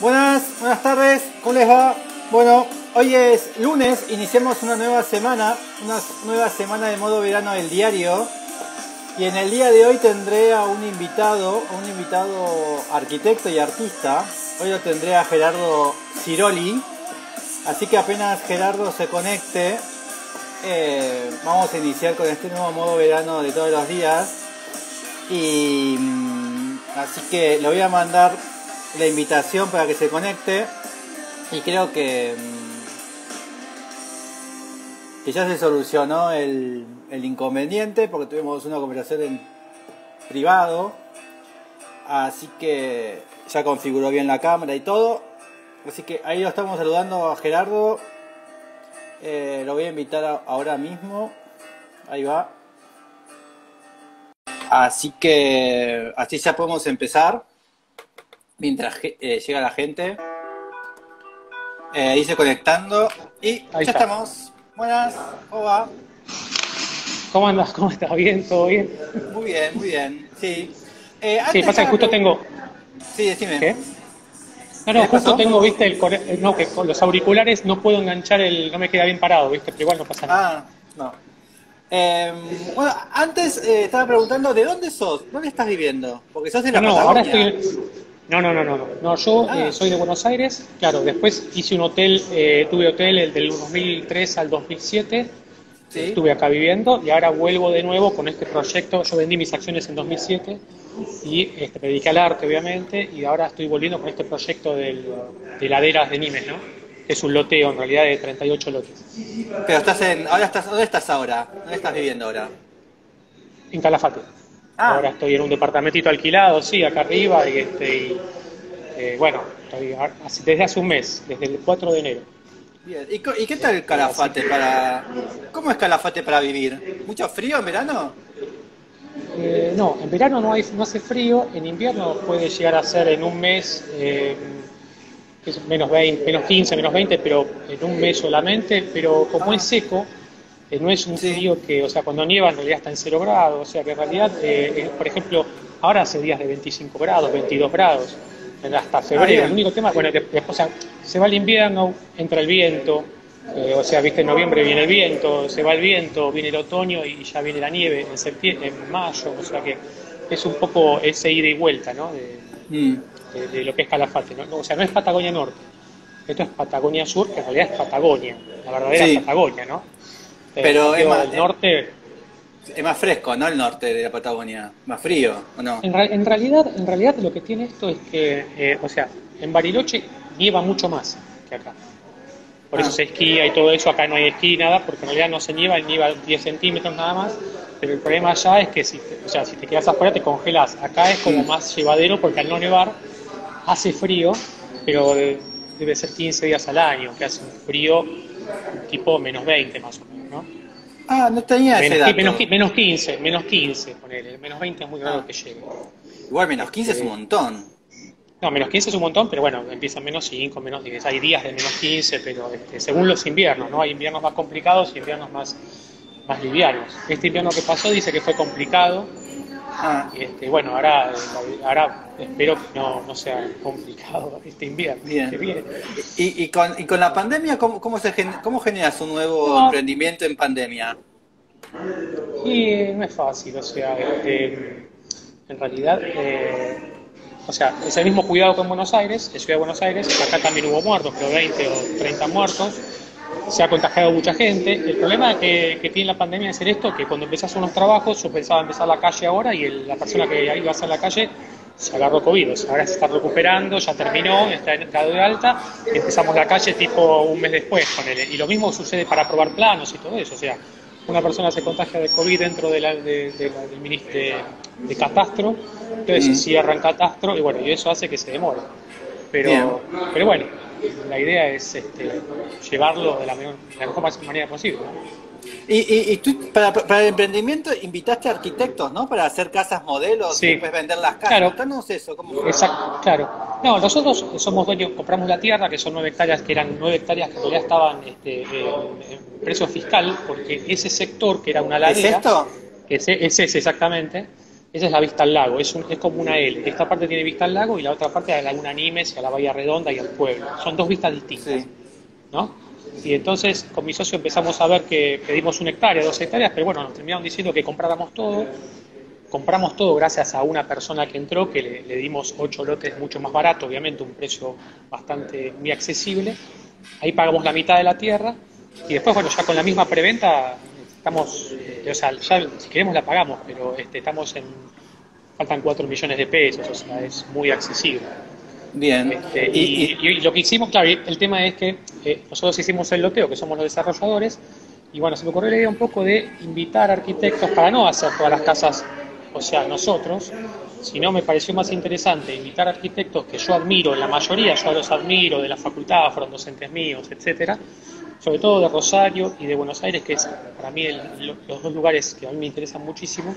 Buenas tardes, ¿cómo les va? Bueno, hoy es lunes, iniciamos una nueva semana de modo verano del diario. Y en el día de hoy tendré a un invitado arquitecto y artista. Hoy lo tendré a Gerardo Ciroli. Así que apenas Gerardo se conecte, vamos a iniciar con este nuevo modo verano de todos los días. Y así que le voy a mandar la invitación para que se conecte. Y creo que ya se solucionó el inconveniente, porque tuvimos una conversación en privado. Así que ya configuró bien la cámara y todo. Así que ahí lo estamos saludando a Gerardo. Lo voy a invitar ahora mismo. Ahí va. Así que así ya podemos empezar. Mientras llega la gente. Dice conectando. Y Ahí ya está. estamos. Buenas, ¿cómo va? ¿Cómo andas? ¿Cómo estás? ¿Bien? ¿Todo bien? Muy bien, muy bien. Sí. Sí, Antes pasa que justo tengo... Sí, decime. ¿Qué? No, ¿Qué justo pasó? tengo, viste, no, que con los auriculares no puedo enganchar no me queda bien parado, viste, pero igual no pasa nada. Ah, no. Bueno, antes estaba preguntando, ¿de dónde sos? ¿Dónde estás viviendo? Porque sos de No, la no, ahora Patagonia. estoy... No, yo Ah, soy de Buenos Aires, claro, después hice un hotel, tuve hotel el del 2003 al 2007, sí. estuve acá viviendo y ahora vuelvo de nuevo con este proyecto. Yo vendí mis acciones en 2007 y me dediqué al arte, obviamente, y ahora estoy volviendo con este proyecto de laderas de Nimes, ¿no? Es un loteo, en realidad, de 38 lotes. Pero ¿dónde estás ahora? ¿Dónde estás viviendo ahora? En Calafate. Ah, Ahora estoy en un departamentito alquilado, sí, acá arriba, bueno, estoy desde hace un mes, desde el 4 de enero. bien. ¿Y qué tal el Así Calafate que, para... ¿Cómo es Calafate para vivir? ¿Mucho frío en verano? no, en verano no hace frío, en invierno puede llegar a ser en un mes que es menos 20, menos 15, menos 20, pero en un mes solamente, pero como es Ah, seco, no es un sí. frío que, o sea, cuando nieva en realidad está en 0 grados, o sea que en realidad, por ejemplo, ahora hace días de 25 grados, 22 grados, hasta Ah, febrero. El bien. único tema, bueno, después, o sea, se va el invierno, entra el viento, o sea, viste, en noviembre viene el viento, se va el viento, viene el otoño y ya viene la nieve en septiembre, en mayo, o sea que es un poco ese ida y vuelta, ¿no? Mm, De lo que es Calafate, ¿no? O sea, no es Patagonia Norte, esto es Patagonia Sur, que en realidad es Patagonia, la verdadera sí. Patagonia, ¿no? En Pero cambio, el norte, es más fresco, ¿no? El norte de la Patagonia. Más frío, ¿o no? en realidad lo que tiene esto es que, o sea, en Bariloche nieva mucho más que acá. Por eso Ah, se esquía y todo eso. Acá no hay esquí, nada, porque en realidad no se nieva, nieva 10 centímetros nada más. Pero el problema allá es que si te quedas afuera te congelas. Acá es como mm, más llevadero porque al no nevar hace frío, pero debe ser 15 días al año, que hace un frío tipo menos 20 más o menos, ¿no? ah, no tenía ese dato. Menos 15, ponele. Menos 20 es muy raro Ah, que llegue. igual menos 15 es un Este, montón. no, menos 15 es un montón, pero bueno, empieza menos 5, menos 10. Hay días de menos 15, pero según los inviernos, ¿no? Hay inviernos más complicados y inviernos más livianos. Este invierno que pasó dice que fue complicado. Ah, Y bueno, ahora espero que no sea complicado este invierno que bien. viene. Y con la pandemia, ¿cómo generas un nuevo No, emprendimiento en pandemia? y no es fácil, o sea, en realidad, o sea, es el mismo cuidado que en Buenos Aires, en Ciudad de Buenos Aires, acá también hubo muertos, pero 20 o 30 muertos, se ha contagiado mucha gente. El problema que tiene la pandemia es esto, que cuando empezás unos trabajos, yo pensaba empezar la calle ahora y la persona que iba a hacer la calle se agarró COVID, o sea, ahora se está recuperando, ya terminó, está en estado de alta, empezamos la calle tipo un mes después, ponele. Y lo mismo sucede para aprobar planos y todo eso, o sea, una persona se contagia de COVID dentro del de catastro, entonces se Mm, cierran catastro y bueno, y eso hace que se demore. bien. Pero bueno, la idea es llevarlo de la mejor manera posible, ¿no? Y tú, para el emprendimiento, invitaste a arquitectos, ¿no? Para hacer casas modelos y Sí, después vender las casas. claro, Contanos eso, ¿cómo fue? exacto, claro. No, nosotros somos dueños, compramos la tierra, que son 9 hectáreas, que eran 9 hectáreas que todavía estaban en precio fiscal, porque ese sector, que era una ¿Es ladera, esto? es ese exactamente, esa es la vista al lago, es como una L. Esta parte tiene vista al lago y la otra parte a la Laguna Nimes, y a la Bahía Redonda y al pueblo. Son dos vistas distintas, Sí. ¿no? Y entonces con mi socio empezamos a ver que pedimos 1 hectárea, 2 hectáreas, pero bueno, nos terminaron diciendo que compráramos todo. Compramos todo gracias a una persona que entró, que le dimos 8 lotes mucho más barato, obviamente, un precio bastante muy accesible. Ahí pagamos la mitad de la tierra y después, bueno, ya con la misma preventa estamos, o sea, ya si queremos la pagamos, pero faltan 4 millones de pesos, o sea, es muy accesible. Bien. Y lo que hicimos, claro, el tema es que nosotros hicimos el loteo, que somos los desarrolladores, y bueno, se me ocurrió la idea un poco de invitar arquitectos para no hacer todas las casas, o sea, nosotros, sino me pareció más interesante invitar arquitectos que yo admiro, la mayoría yo los admiro, de la facultad, fueron docentes míos, etcétera, sobre todo de Rosario y de Buenos Aires, que es para mí los dos lugares que a mí me interesan muchísimo.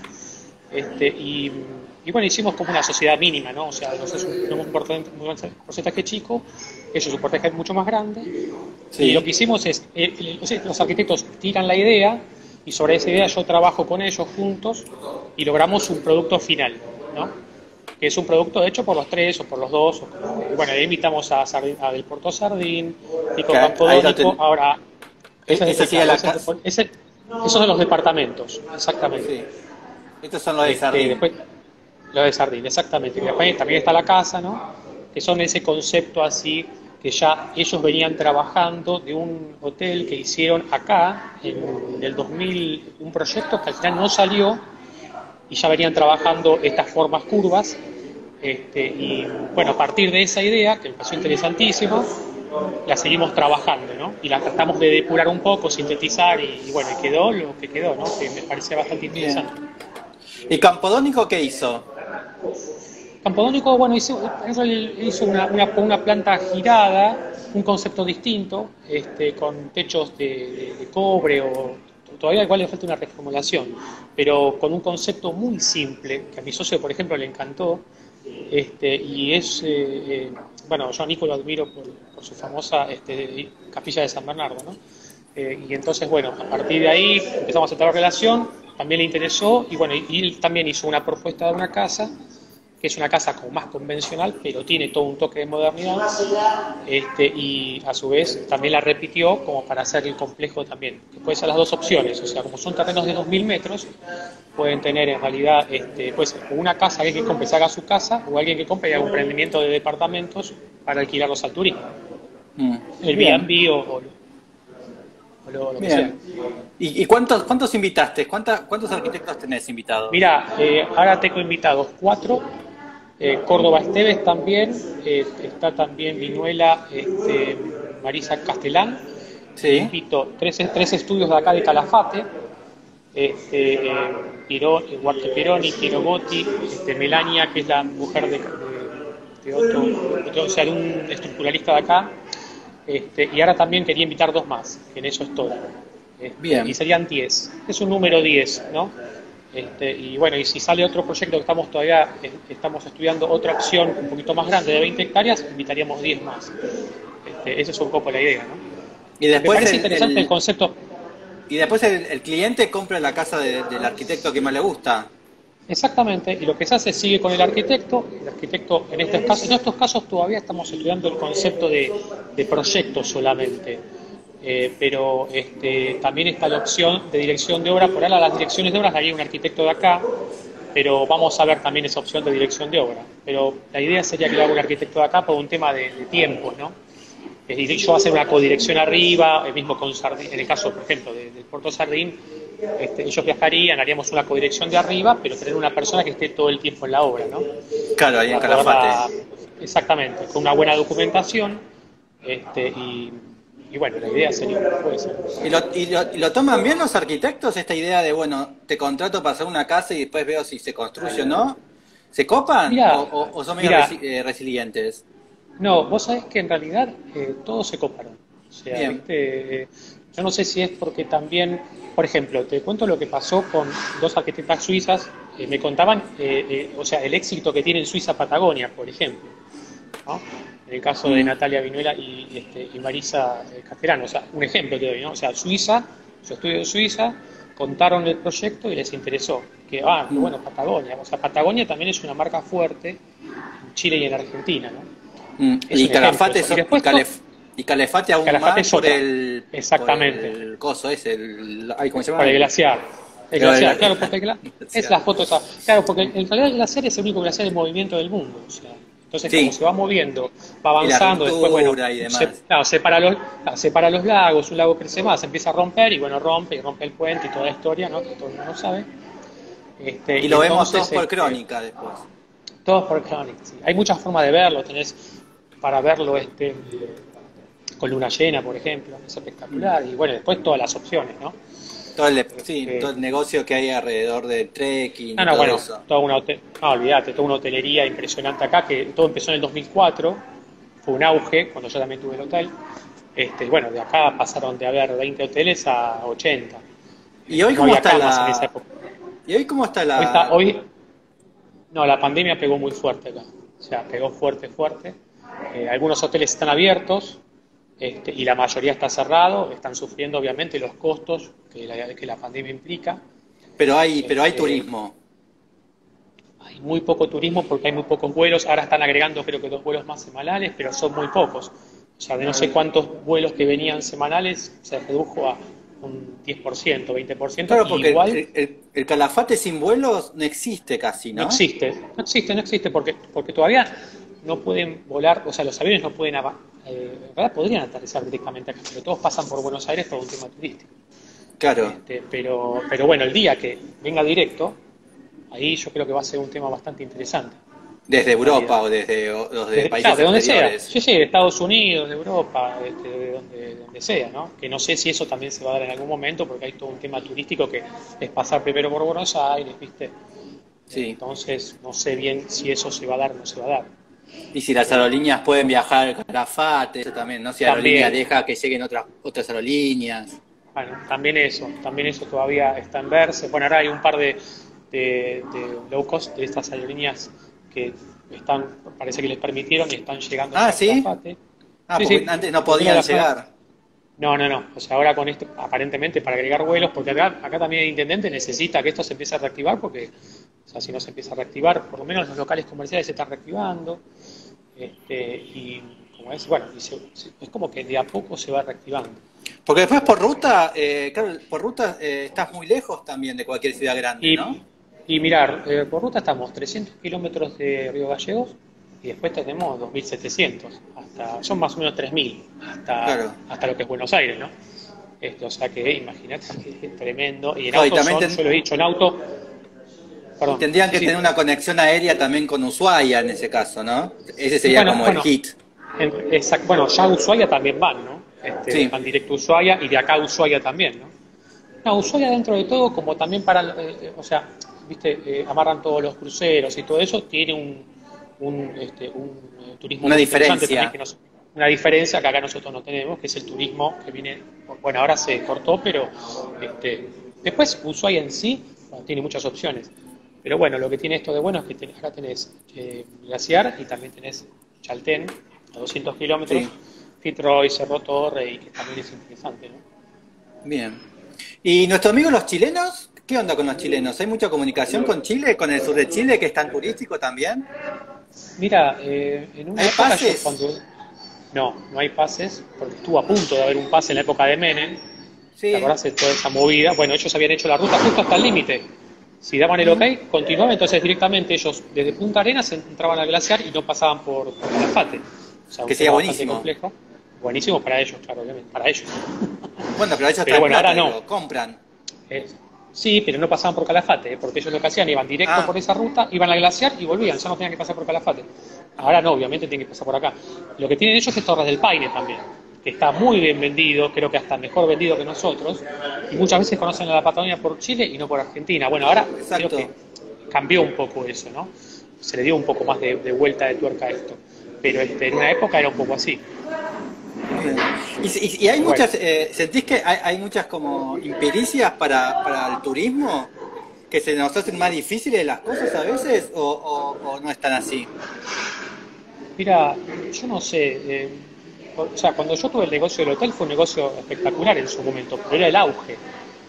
Y bueno, hicimos como una sociedad mínima, ¿no? O sea, nosotros tenemos un porcentaje chico, ellos un porcentaje mucho más grande, Sí. y lo que hicimos es, los arquitectos tiran la idea, y sobre esa idea yo trabajo con ellos juntos, y logramos un producto final, ¿no? Que es un producto hecho por los tres, o por los dos, bueno, ahí invitamos a Del Porto Sardín, Pico Que ahí lo Campodónico, ahora... Esa sería la casa. Esos son los departamentos, exactamente. Sí. Estos son los de Sardín. Después, lo de Sardín, exactamente. Y después también está la casa, ¿no? Que son ese concepto así, que ya ellos venían trabajando de un hotel que hicieron acá, en el 2000, un proyecto que al final no salió, y ya venían trabajando estas formas curvas. Y bueno, a partir de esa idea, que me pareció interesantísima, la seguimos trabajando, ¿no? Y la tratamos de depurar un poco, sintetizar, y bueno, quedó lo que quedó, ¿no? Que me parecía bastante interesante. Bien. ¿Y Campodónico qué hizo? Campodónico, bueno, hizo una planta girada, un concepto distinto, con techos de cobre, o todavía igual le falta una reformulación, pero con un concepto muy simple, que a mi socio, por ejemplo, le encantó, y es, bueno, yo a Nico lo admiro por su famosa capilla de San Bernardo, ¿no? Y entonces, bueno, a partir de ahí empezamos a tener relación, también le interesó, y bueno, y él también hizo una propuesta de una casa, que es una casa como más convencional, pero tiene todo un toque de modernidad, y a su vez también la repitió como para hacer el complejo también, que puede ser las dos opciones, o sea, como son terrenos de 2000 metros, pueden tener en realidad, pues una casa, alguien que compre se haga su casa, o alguien que compre y haga un emprendimiento de departamentos para alquilarlos al turismo, el B&B o lo que sea. ¿Y cuántos invitaste? ¿Cuántos arquitectos tenés invitados? Mira, ahora tengo invitados 4, Córdoba Esteves también, está también Vinuela, Marisa Castellán, Sí. invito tres estudios de acá de Calafate, Huarte Peroni, Piero Botti, Melania, que es la mujer de otro, o sea, de un estructuralista de acá, y ahora también quería invitar 2 más, que en eso estoy. Bien. Y serían 10, es un número 10, ¿no? Y bueno, y si sale otro proyecto que estamos estudiando otra opción un poquito más grande de 20 hectáreas, invitaríamos 10 más. Esa es un poco la idea, ¿no? Y después me parece interesante el concepto. Y después el cliente compra la casa del arquitecto que más le gusta. Exactamente, y lo que se hace es sigue con el arquitecto en estos casos todavía estamos estudiando el concepto de proyecto solamente. Pero también está la opción de dirección de obra. Por ahora las direcciones de obras la haría un arquitecto de acá, pero vamos a ver también esa opción de dirección de obra. Pero la idea sería que lo haga un arquitecto de acá por un tema de tiempo, ¿no? Es decir, yo hacer una codirección arriba, el mismo con Sardín, en el caso, por ejemplo, del Porto Sardín, ellos viajarían, haríamos una codirección de arriba, pero tener una persona que esté todo el tiempo en la obra, ¿no? Claro, ahí en Calafate. Exactamente, con una buena documentación, y bueno, la idea sería que puede ser. ¿Y lo toman bien los arquitectos esta idea de, bueno, te contrato para hacer una casa y después veo si se construye o no? ¿Se copan? Mirá, ¿O son medio resilientes? No, vos sabés que en realidad todos se coparon. O sea, ¿viste? Yo no sé si es porque también, por ejemplo, te cuento lo que pasó con 2 arquitectas suizas, me contaban, o sea, el éxito que tiene en Suiza Patagonia, por ejemplo, ¿no? En el caso de Natalia Vinuela y Marisa Castellano, o sea, un ejemplo te doy, ¿no? O sea, Suiza, yo estudio en Suiza, contaron el proyecto y les interesó. Que bueno, Patagonia. O sea, Patagonia también es una marca fuerte en Chile y en Argentina, ¿no? Es Y un ejemplo Calafate, eso. Y después y Calafate aún Calafate más es por otra. por Exactamente. el coso ese, ay, ¿cómo se llama? Para el glaciar. El glaciar, claro, porque es Glaciar. la foto esa. Claro, porque en realidad el glaciar es el único glaciar en movimiento del mundo. O sea, entonces, como Sí, se va moviendo, va y la avanzando, después, bueno, ruptura y demás. claro, separa los lagos, un lago crece más, empieza a romper y, bueno, rompe el puente y toda la historia, ¿no? Que todo el mundo sabe. Y Y lo vemos todos entonces, por crónica después. todo por Chronic, sí. Hay muchas formas de verlo, tenés para verlo con luna llena, por ejemplo, es espectacular. Y bueno, después todas las opciones, ¿no? Sí, todo Este, el negocio que hay alrededor del trekking y no, todo bueno, eso. no, olvídate, toda una hotelería impresionante acá, que todo empezó en el 2004, fue un auge cuando yo también tuve el hotel. Bueno, de acá pasaron de haber 20 hoteles a 80. ¿Y hoy No cómo había está camas en esa época. ¿Y hoy cómo está Hoy está, la... hoy, no, la pandemia pegó muy fuerte acá. O sea, pegó fuerte, fuerte. Algunos hoteles están abiertos, y la mayoría está cerrado. Están sufriendo, obviamente, los costos que la pandemia implica. pero hay Este, turismo. Hay muy poco turismo porque hay muy pocos vuelos. Ahora están agregando, creo que 2 vuelos más semanales, pero son muy pocos. O sea, de no sé cuántos vuelos que venían semanales, se redujo a un 10%, 20%, Claro, y porque igual el Calafate sin vuelos no existe casi, no ¿no? existe, no existe, no existe, porque todavía no pueden volar. O sea, los aviones no pueden, en verdad podrían aterrizar directamente acá, pero todos pasan por Buenos Aires por un tema turístico. Claro, Pero bueno, el día que venga directo, ahí yo creo que va a ser un tema bastante interesante, desde en realidad. Europa o desde los de Claro, países de donde sea, exteriores. sí, sí, de Estados Unidos, de Europa, de donde sea, ¿no? Que no sé si eso también se va a dar en algún momento, porque hay todo un tema turístico que es pasar primero por Buenos Aires, ¿viste? Sí. Entonces, no sé bien si eso se va a dar o no se va a dar. Y si las aerolíneas pueden viajar al Calafate, eso también, ¿no? Si la aerolínea También, deja que lleguen otras aerolíneas. bueno, también eso todavía está en verse. Bueno, ahora hay un par de low cost de estas aerolíneas que parece que les permitieron y están llegando ya Ah, a ¿sí? Calafate. Ah, Sí, porque sí, antes no porque una de podían las zonas. llegar. No, no, no. O sea, ahora con esto, aparentemente para agregar vuelos, porque acá también el intendente necesita que esto se empiece a reactivar, porque, o sea, si no se empieza a reactivar, por lo menos los locales comerciales se están reactivando. Y como es, bueno, es como que de a poco se va reactivando. Porque después por ruta, claro, por ruta estás muy lejos también de cualquier ciudad grande, ¿no? Y mirar, por ruta estamos 300 kilómetros de Río Gallegos y después tenemos 2.700, son más o menos 3.000 Claro. hasta lo que es Buenos Aires, ¿no? O sea que imagínate que es tremendo. Y en Claro, y auto también yo lo he dicho, en auto, y perdón, tendrían sí, que sí. tener una conexión aérea también con Ushuaia en ese caso, ¿no? Ese sería Bueno, como el bueno, hit. bueno, ya a Ushuaia también van, ¿no? Sí, Van directo a Ushuaia y de acá a Ushuaia también, ¿no? No, Ushuaia dentro de todo, como también para, o sea, viste, amarran todos los cruceros y todo eso, tiene un turismo una muy interesante también, diferencia. una diferencia que acá nosotros no tenemos, que es el turismo que viene, bueno, ahora se cortó, pero después Ushuaia en sí, bueno, tiene muchas opciones. Pero bueno, lo que tiene esto de bueno es que acá tenés Glaciar y también tenés Chaltén, a 200 kilómetros, Sí, Fitzroy, Cerro Torre, y que también es interesante, ¿no? bien. ¿Y nuestros amigos los chilenos? ¿Qué onda con los chilenos? ¿Hay mucha comunicación con Chile, con el sur de Chile, que es tan turístico también? Mira, en una ¿Hay época yo pases? cuando... No, no hay pases, porque estuvo a punto de haber un pase en la época de Menem. ¿Te Sí. acordás de toda esa movida? Bueno, ellos habían hecho la ruta justo hasta el límite. Si daban el ok, Mm. continuaban, entonces directamente ellos desde Punta Arenas entraban al glaciar y no pasaban por Calafate. O sea, un Que sería tema bastante buenísimo. complejo. Buenísimo para ellos, claro, obviamente, para ellos. Bueno, pero ellos Pero traen bueno, plata, ahora no. digo, compran. Eh, sí, pero no pasaban por Calafate, porque ellos lo que hacían, iban directo por Ah, esa ruta, iban al glaciar y volvían, ya no tenían que pasar por Calafate. Ahora no, obviamente tienen que pasar por acá. Lo que tienen ellos es Torres del Paine también, que está muy bien vendido, creo que hasta mejor vendido que nosotros, y muchas veces conocen a la Patagonia por Chile y no por Argentina. Bueno, ahora creo que exacto. cambió un poco eso, ¿no? Se le dio un poco más de vuelta de tuerca a esto. Pero en una época era un poco así. Bien. Y hay Pero bueno, muchas, ¿sentís que hay muchas como impericias para el turismo? ¿Que se nos hacen más difíciles las cosas a veces o no están así? mira, yo no sé, o sea, cuando yo tuve el negocio del hotel fue un negocio espectacular en su momento, pero era el auge.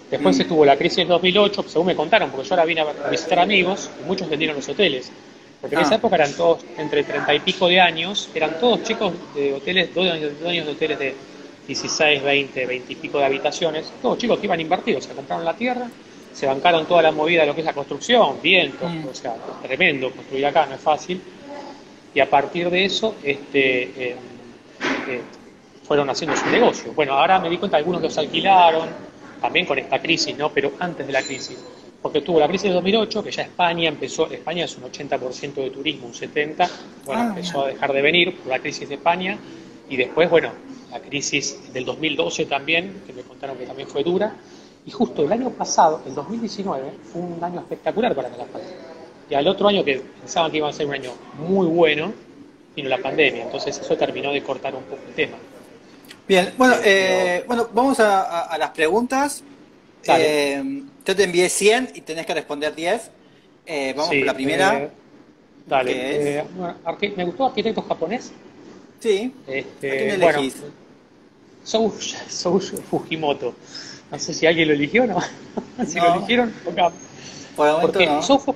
Después estuvo la crisis del 2008, según me contaron, porque yo ahora vine a visitar amigos y muchos vendieron los hoteles. Porque en esa época eran todos entre 30 y pico de años, eran todos chicos de hoteles, dueños de hoteles de 16, 20, 20 y pico de habitaciones, todos chicos que iban a invertir, o sea, compraron la tierra, se bancaron toda la movida de lo que es la construcción, vientos, o sea, tremendo, construir acá no es fácil, y a partir de eso fueron haciendo su negocio. Bueno, ahora me di cuenta, algunos los alquilaron, también con esta crisis, ¿no? Pero antes de la crisis, porque tuvo la crisis de 2008, que ya España es un 80% de turismo, un 70%, bueno, empezó a dejar de venir por la crisis de España, y después, bueno, la crisis del 2012 también, que me contaron que también fue dura, y justo el año pasado, el 2019, fue un año espectacular para Calafate. Y al otro año, que pensaban que iba a ser un año muy bueno, vino la pandemia, entonces eso terminó de cortar un poco el tema. Bien, bueno, vamos a las preguntas. Yo te envié 100 y tenés que responder 10. Vamos por la primera. Dale. Bueno, ¿me gustó arquitecto japonés? Sí. ¿A quién bueno, elegís? Sou Fujimoto. No sé si alguien lo eligió o no. Si lo eligieron, acá. Por el momento porque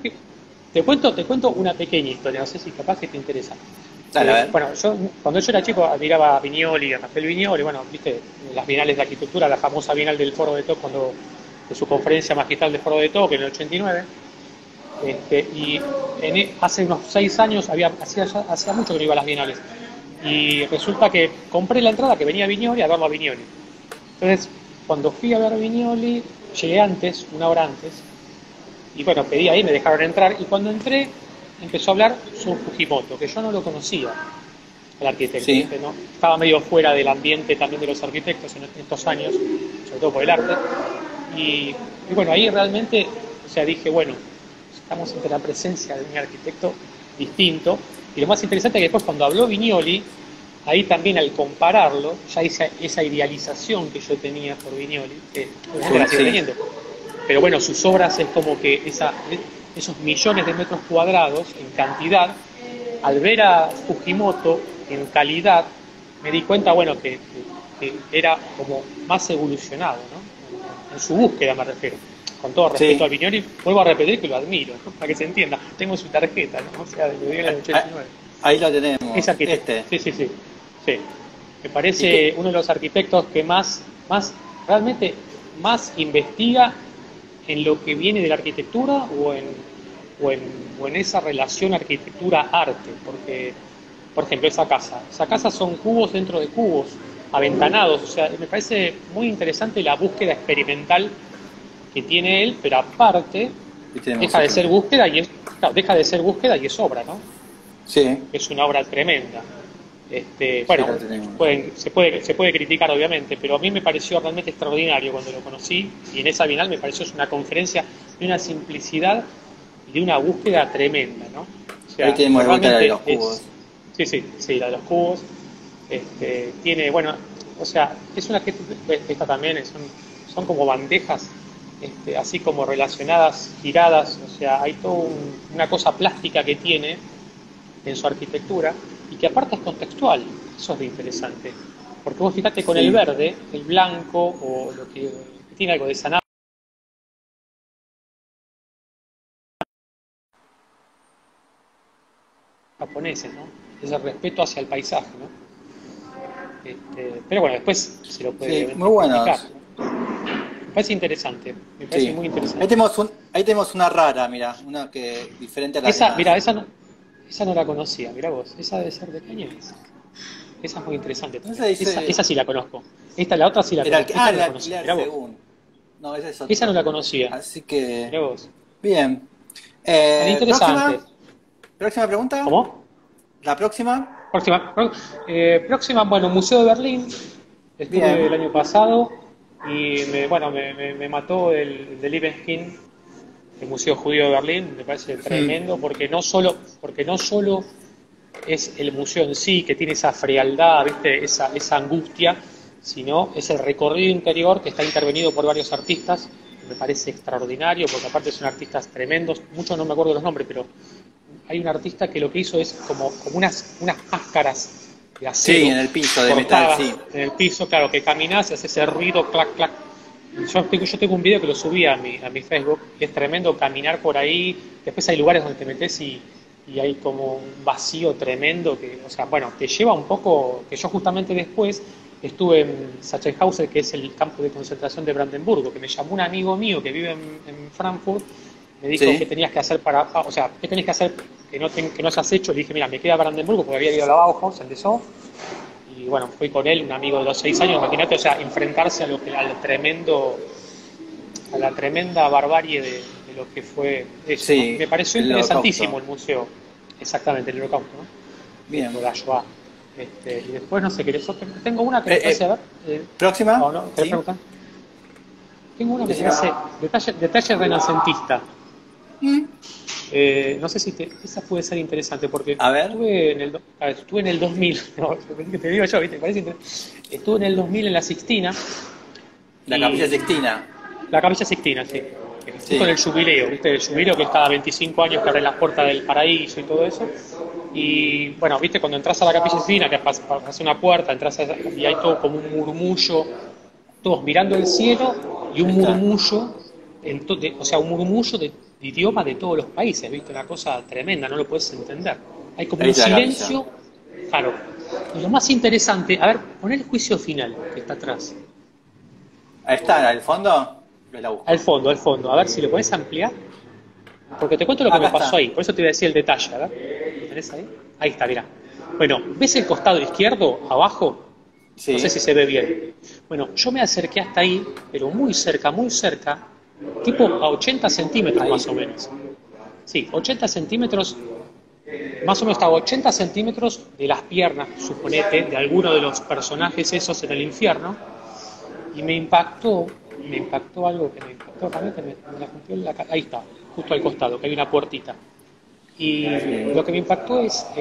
no. Te cuento una pequeña historia, no sé si capaz que te interesa. Dale, a ver. Bueno, cuando yo era chico admiraba a Viñoli, a Rafael Viñoli, bueno, viste, las bienales de arquitectura, la famosa bienal del Foro de Toc, de su conferencia magistral del Foro de Toc en el 89. Y hace unos 6 años, hacía mucho que no iba a las bienales. Y resulta que compré la entrada que venía Viñoli a verlo a Viñoli. Entonces, cuando fui a ver a Viñoli, llegué antes, 1 hora antes, y bueno, pedí ahí, me dejaron entrar, y cuando entré, empezó a hablar Sou Fujimoto, que yo no lo conocía, el arquitecto, sí. ¿no? Estaba medio fuera del ambiente también de los arquitectos en estos años, sobre todo por el arte, y bueno, ahí realmente, o sea, dije, bueno, estamos ante la presencia de un arquitecto distinto, y lo más interesante es que después cuando habló Viñoli, ahí también al compararlo, ya esa idealización que yo tenía por Viñoli, que obviamente la sigo teniendo, pero bueno, sus obras es como que esos millones de metros cuadrados en cantidad, al ver a Fujimoto en calidad, me di cuenta, bueno, que era como más evolucionado, ¿no? En su búsqueda me refiero. Con todo respeto a Viñoli, vuelvo a repetir que lo admiro, ¿no? Para que se entienda. Tengo su tarjeta, ¿no? O sea, de lo dio en el 89. Ahí lo tenemos. Es arquitecto. Sí. Me parece uno de los arquitectos que realmente más investiga en lo que viene de la arquitectura o en esa relación arquitectura-arte, porque, por ejemplo, esa casa son cubos dentro de cubos, aventanados, o sea, me parece muy interesante la búsqueda experimental que tiene él, pero aparte deja de ser búsqueda y es obra, ¿no? Sí. Es una obra tremenda. Bueno, se puede criticar obviamente, pero a mí me pareció realmente extraordinario cuando lo conocí, y en esa bienal me pareció una conferencia de una simplicidad y de una búsqueda tremenda, ¿no? O sea, ahí tenemos la de los cubos. Sí, la de los cubos. Tiene, bueno, o sea, es una que esta también son como bandejas, así como relacionadas, giradas, o sea, hay toda una cosa plástica que tiene en su arquitectura, y que aparte es contextual. Eso es lo interesante, porque vos fíjate con el verde, el blanco, o lo que tiene algo de sanado japoneses, ¿no? Ese respeto hacia el paisaje, ¿no? Pero bueno, después se lo puede muy buenos. Me parece interesante, me parece muy interesante. Ahí tenemos una rara, mira, una que diferente a la esa, mira, esa no la conocía, mirá vos, esa debe ser de qué año es. Esa es muy interesante. Esa sí la conozco. La otra sí la conozco. Esa no la conocía. Mirá vos. No, esa es otra. Esa no la conocía. Así que. Mirá vos. Bien. Interesante. ¿Próxima pregunta? ¿Cómo? ¿La próxima? Próxima, bueno, Museo de Berlín. Estuve el año pasado y me mató el de Libeskind, el Museo Judío de Berlín. Me parece tremendo porque no solo es el museo en sí que tiene esa frialdad, ¿viste? Esa angustia, sino es el recorrido interior que está intervenido por varios artistas. Me parece extraordinario porque aparte son artistas tremendos, muchos no me acuerdo los nombres, pero hay un artista que lo que hizo es como unas máscaras de acero. Sí, en el piso de metal, sí. En el piso, claro, que caminás y hace ese ruido, clac, clac. Yo tengo un video que lo subí a mi Facebook, y es tremendo caminar por ahí. Después hay lugares donde te metes y hay como un vacío tremendo que, o sea, bueno, te lleva un poco, que yo justamente después estuve en Sachsenhausen, que es el campo de concentración de Brandenburgo, que me llamó un amigo mío que vive en Frankfurt, me dijo Sí. qué tenías que hacer o sea, qué tenés que hacer que no hayas hecho. Le dije, mira, me queda Brandenburgo porque había ido a la Bauhaus, el de So, y bueno, fui con él, un amigo de los 6 años, imagínate, o sea, enfrentarse a la tremenda barbarie de lo que fue eso, ¿no? Sí, Me pareció el interesantísimo holocausto. el museo, exactamente, el holocausto, ¿no? Bien. De la Shoah. Y después, no sé, tengo una que me Eh, parece, a eh, ver, ¿Próxima? ¿no? ¿Querés Sí. preguntar? Tengo una que me Decime. parece detalle renacentista. Mm. No sé si esa puede ser interesante porque A ver. estuve en el 2000, no, que te digo yo, ¿viste? Estuve en el 2000 en la Sixtina La Capilla y Sixtina. la Capilla Sixtina, sí. Justo en Sí. el jubileo, ¿viste? El jubileo que es cada 25 años que abren las puertas del paraíso y todo eso. Y bueno, ¿viste? Cuando entras a la Capilla Sixtina, que pasas una puerta, y hay todo como un murmullo, todos mirando el cielo y un Ahí está. murmullo, o sea, un murmullo de idioma de todos los países, ¿viste? Una cosa tremenda, no lo puedes entender. Hay como Ahí un está la capilla. silencio, claro. Y lo más interesante, a ver, poné el juicio final que está atrás. Ahí está, al fondo. Yo la busco. Al fondo, a ver si lo podés ampliar. Porque te cuento lo que Acá me pasó está. ahí, por eso te voy a decir el detalle, a ver. ¿Lo tenés ahí? Ahí está, mirá. Bueno, ¿ves el costado izquierdo, abajo? No sé Sí. si se ve bien. Bueno, yo me acerqué hasta ahí, pero muy cerca, tipo a 80 centímetros Ahí. más o menos. Sí, 80 centímetros, más o menos hasta 80 centímetros de las piernas, suponete, de alguno de los personajes esos en el infierno. Y me impactó algo que me impactó realmente, me la rompió en la ahí está, justo al costado, que hay una puertita. Y Sí. lo que me impactó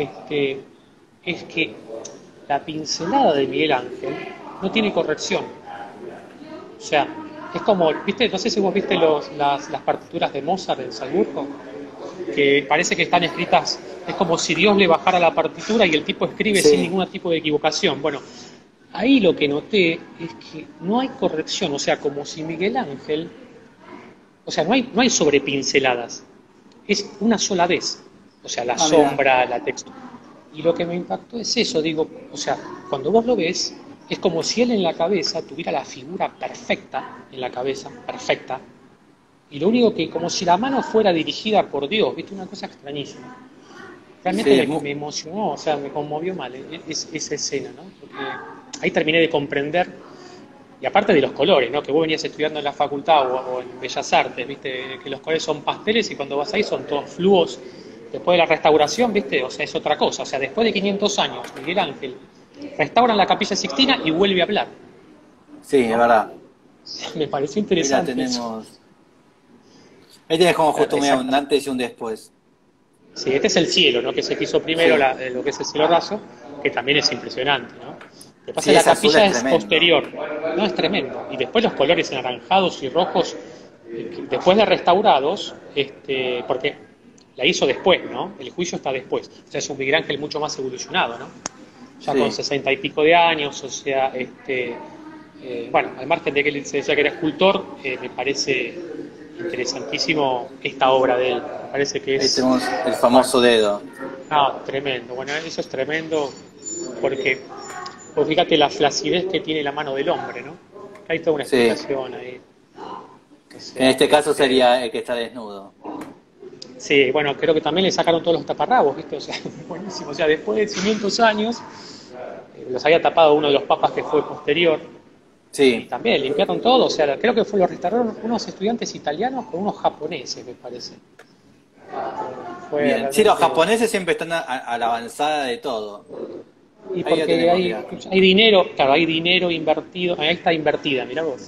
es que la pincelada de Miguel Ángel no tiene corrección. O sea, es como, ¿viste? No sé si vos viste las partituras de Mozart en Salzburgo, que parece que están escritas, es como si Dios le bajara la partitura y el tipo escribe sin Sí. ningún tipo de equivocación. Bueno, ahí lo que noté es que no hay corrección, o sea, como si Miguel Ángel, o sea, no hay sobrepinceladas, es una sola vez, o sea, la Ah, mira. sombra, la textura. Y lo que me impactó es eso, digo, o sea, cuando vos lo ves, es como si él en la cabeza tuviera la figura perfecta, en la cabeza, perfecta, y lo único que, como si la mano fuera dirigida por Dios, viste, una cosa extrañísima. Realmente Sí, me emocionó, o sea, me conmovió mal esa escena, ¿no? Porque ahí terminé de comprender, y aparte de los colores, ¿no? Que vos venías estudiando en la facultad o en Bellas Artes, ¿viste? Que los colores son pasteles y cuando vas ahí son todos fluos. Después de la restauración, ¿viste? O sea, es otra cosa. O sea, después de 500 años, Miguel Ángel restauran la Capilla Sixtina y vuelve a hablar, sí, es ¿no? verdad. Me pareció Ahí la interesante eso. tenemos. Ahí tenés como justo un Exactamente. antes y un después. Sí, este es el cielo, ¿no? Que se quiso primero Sí. lo que es el cielo raso, que también es impresionante, ¿no? Lo que pasa Sí, es que ese la azul capilla es es tremendo. posterior, no es tremendo. Y después los colores anaranjados y rojos, después de restaurados, porque la hizo después, ¿no? El juicio está después. O sea, es un Miguel Ángel mucho más evolucionado, ¿no? Ya con Sí. 60 y pico de años, o sea, bueno, al margen de que él se decía que era escultor, me parece interesantísimo esta obra de él. Me parece que Ahí es, tenemos el bueno, famoso dedo. tremendo. Bueno, eso es tremendo porque, pues fíjate la flacidez que tiene la mano del hombre, ¿no? Hay toda una Sí. explicación ahí. O En sea, este caso sería el que está desnudo. sí, bueno, creo que también le sacaron todos los taparrabos, ¿viste? O sea, buenísimo. O sea, después de 500 años, los había tapado uno de los papas que fue posterior. Y Sí. también limpiaron todo. O sea, creo que lo restauraron unos estudiantes italianos con unos japoneses, me parece. Fue Bien. Sí, los realmente. japoneses siempre están a la avanzada de todo. Y Ahí lo porque tenemos, mira. hay dinero, claro, hay dinero invertido. Ahí está invertida, mirá vos.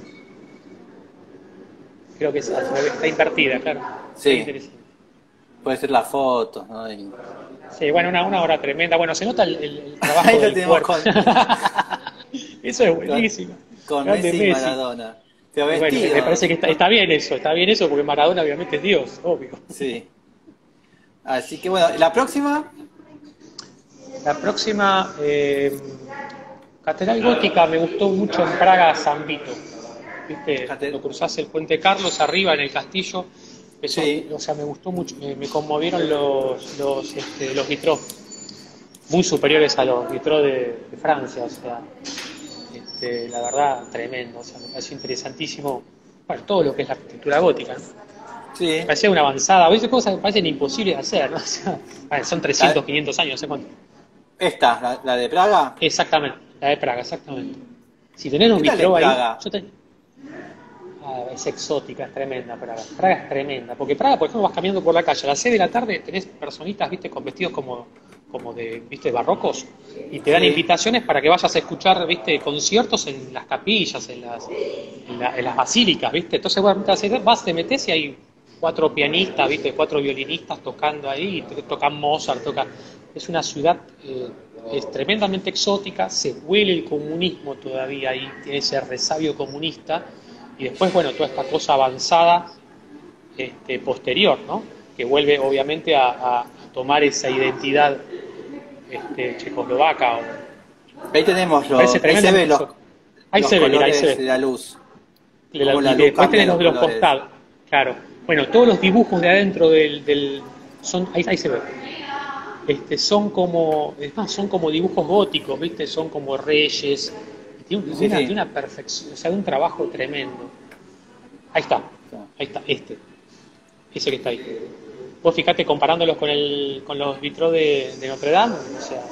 Creo que está invertida, claro. Sí. Muy interesante. Puede ser las fotos, ¿no? Y- Sí, bueno, una obra tremenda. Bueno, se nota el trabajo Ahí lo del tenemos cuerpo. Eso es buenísimo. con Grande Messi y Messi. Maradona. Pero Y bueno, me parece vestidos. que está bien eso, porque Maradona obviamente es Dios, obvio. Sí. Así que bueno, la próxima. La próxima, Catedral Gótica, me gustó mucho en Praga, San Vito. ¿viste? Fíjate. Cuando cruzás el puente Carlos arriba en el castillo, eso, Sí, o sea, me gustó mucho, me conmovieron los vitrós, muy superiores a los vitrós de Francia, o sea, la verdad, tremendo, o sea, me pareció interesantísimo, bueno, todo lo que es la arquitectura gótica, ¿no? Me sí. parecía una avanzada, a veces cosas que parecen imposibles de hacer, ¿no? O sea, bueno, son 300, La- 500 años, no sé cuánto. esta, la de Praga. Exactamente, la de Praga, exactamente. Si tenés un ¿Qué tal es vitró ahí, Praga? es exótica, es tremenda Praga. Praga es tremenda, porque Praga, por ejemplo, vas caminando por la calle, a las 6 de la tarde tenés personitas, viste, con vestidos como de, viste, barrocos, y te dan Sí, invitaciones para que vayas a escuchar, viste, conciertos en las capillas, en las basílicas, viste. Entonces, bueno, vas, te metes y hay 4 pianistas, viste, 4 violinistas tocando ahí, tocan Mozart, toca. Es una ciudad es tremendamente exótica, se huele el comunismo todavía ahí, tiene ese resabio comunista, y después, bueno, toda esta cosa avanzada posterior, ¿no? Que vuelve obviamente a tomar esa identidad checoslovaca. ahí tenemos Me parece ahí se ve tremendamente exótico. Ahí los se ve, mira, ahí se colores de ve. la luz, Y cómo la luz después cambia tenés los los de los colores. costados, claro. Bueno, todos los dibujos de adentro son, ahí se ve. Son como, es más, son como dibujos góticos, ¿viste? Son como reyes. Sí, Tiene sí. una perfección, o sea, un trabajo tremendo. Ahí está, ese que está ahí. Vos fijate comparándolos con los vitrós de Notre Dame, o sea,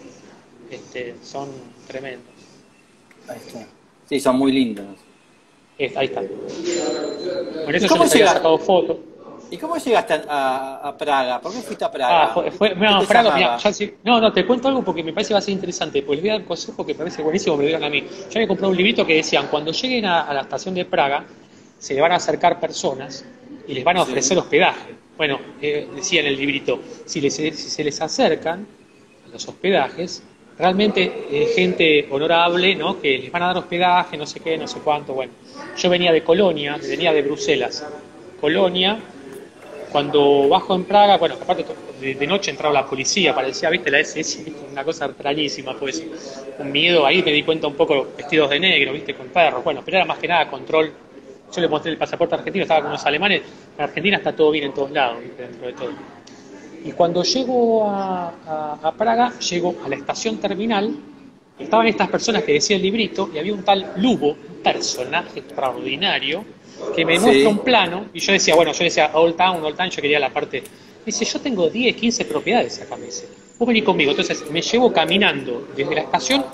son tremendos. Ahí está. Sí, son muy lindos. Ahí está. Por ¿Y eso yo cómo les había llegaste? sacado fotos. ¿Y cómo llegaste a Praga? ¿Por qué fuiste a Praga? ¿Qué No, te Praga, mira, llamaba? ya sí, no, te cuento algo porque me parece que va a ser interesante, pues les voy a dar un consejo que me parece buenísimo, me lo dieron a mí. Yo había comprado un librito que decían, cuando lleguen a la estación de Praga, se le van a acercar personas y les van a Sí, ofrecer hospedaje. Bueno, decía en el librito, si se les acercan a los hospedajes, realmente gente honorable, ¿no? Que les van a dar hospedaje, no sé qué, no sé cuánto, bueno. Yo venía de Colonia, venía de Bruselas. Colonia, cuando bajo en Praga, bueno, aparte de noche entraba la policía, parecía, viste, la SS, ¿viste? Una cosa extrañísima, pues, un miedo, ahí me di cuenta un poco, vestidos de negro, viste, con perros, bueno, pero era más que nada control. Yo le mostré el pasaporte argentino, estaba con unos alemanes, en Argentina está todo bien en todos lados, ¿viste? Dentro de todo. Y cuando llego a Praga, llego a la estación terminal, estaban estas personas que decía el librito, y había un tal Lubo, un personaje extraordinario, que me muestra un sí. plano, y yo decía Old Town, yo quería la parte. Me dice, yo tengo 10, 15 propiedades acá, me dice. Vos venís conmigo. Entonces me llevo caminando desde la estación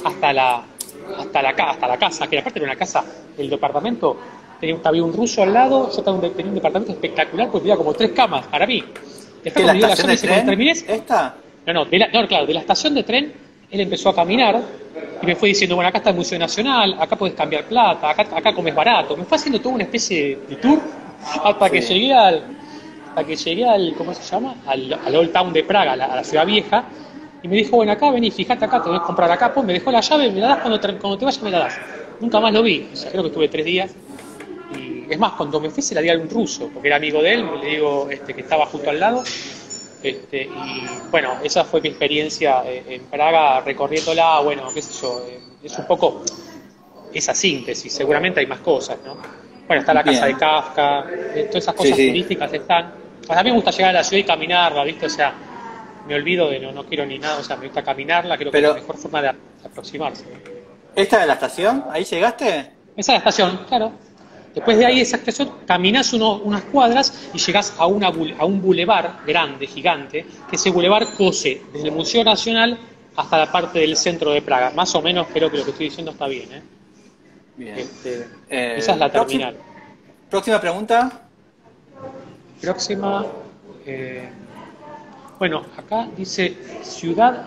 hasta la casa, que aparte era una casa, el departamento, había un ruso al lado, yo tenía un departamento espectacular porque tenía como 3 camas para mí. ¿Qué Después es la cuando dio la estación llave, de dice, cuando tren? termines, ¿Esta? no, claro, de la estación de tren, él empezó a caminar y me fue diciendo, bueno, acá está el Museo Nacional, acá puedes cambiar plata, acá comes barato. Me fue haciendo toda una especie de tour hasta que Sí. llegué al ¿cómo se llama? Al Old Town de Praga, a la ciudad vieja. Y me dijo, bueno, acá vení, fíjate acá, te voy a comprar acá. Pues me dejó la llave, me la das cuando te vayas, me la das. Nunca más lo vi, o sea, creo que estuve 3 días. Y es más, cuando me fui se la di a un ruso, porque era amigo de él, le digo que estaba justo al lado. Y bueno, esa fue mi experiencia en Praga recorriéndola, bueno, qué sé yo, es un poco esa síntesis, seguramente hay más cosas, ¿no? Bueno, está la casa de Bien. Kafka, todas esas Sí, cosas sí. turísticas están. A mí me gusta llegar a la ciudad y caminarla, ¿viste? O sea, me olvido de no quiero ni nada, o sea, me gusta caminarla, creo que es la Pero, mejor forma de aproximarse. ¿esta es la estación? ¿Ahí llegaste? Esa es la estación, claro. Ahí Después de ahí, está. esa estación, caminás unas cuadras y llegás a un bulevar grande, gigante, que ese bulevar cose desde el Museo Nacional hasta la parte del centro de Praga. Más o menos creo que lo que estoy diciendo está bien, ¿eh? Bien. Este, esa es la terminal. Próxima pregunta. Próxima, eh, bueno, acá dice ciudad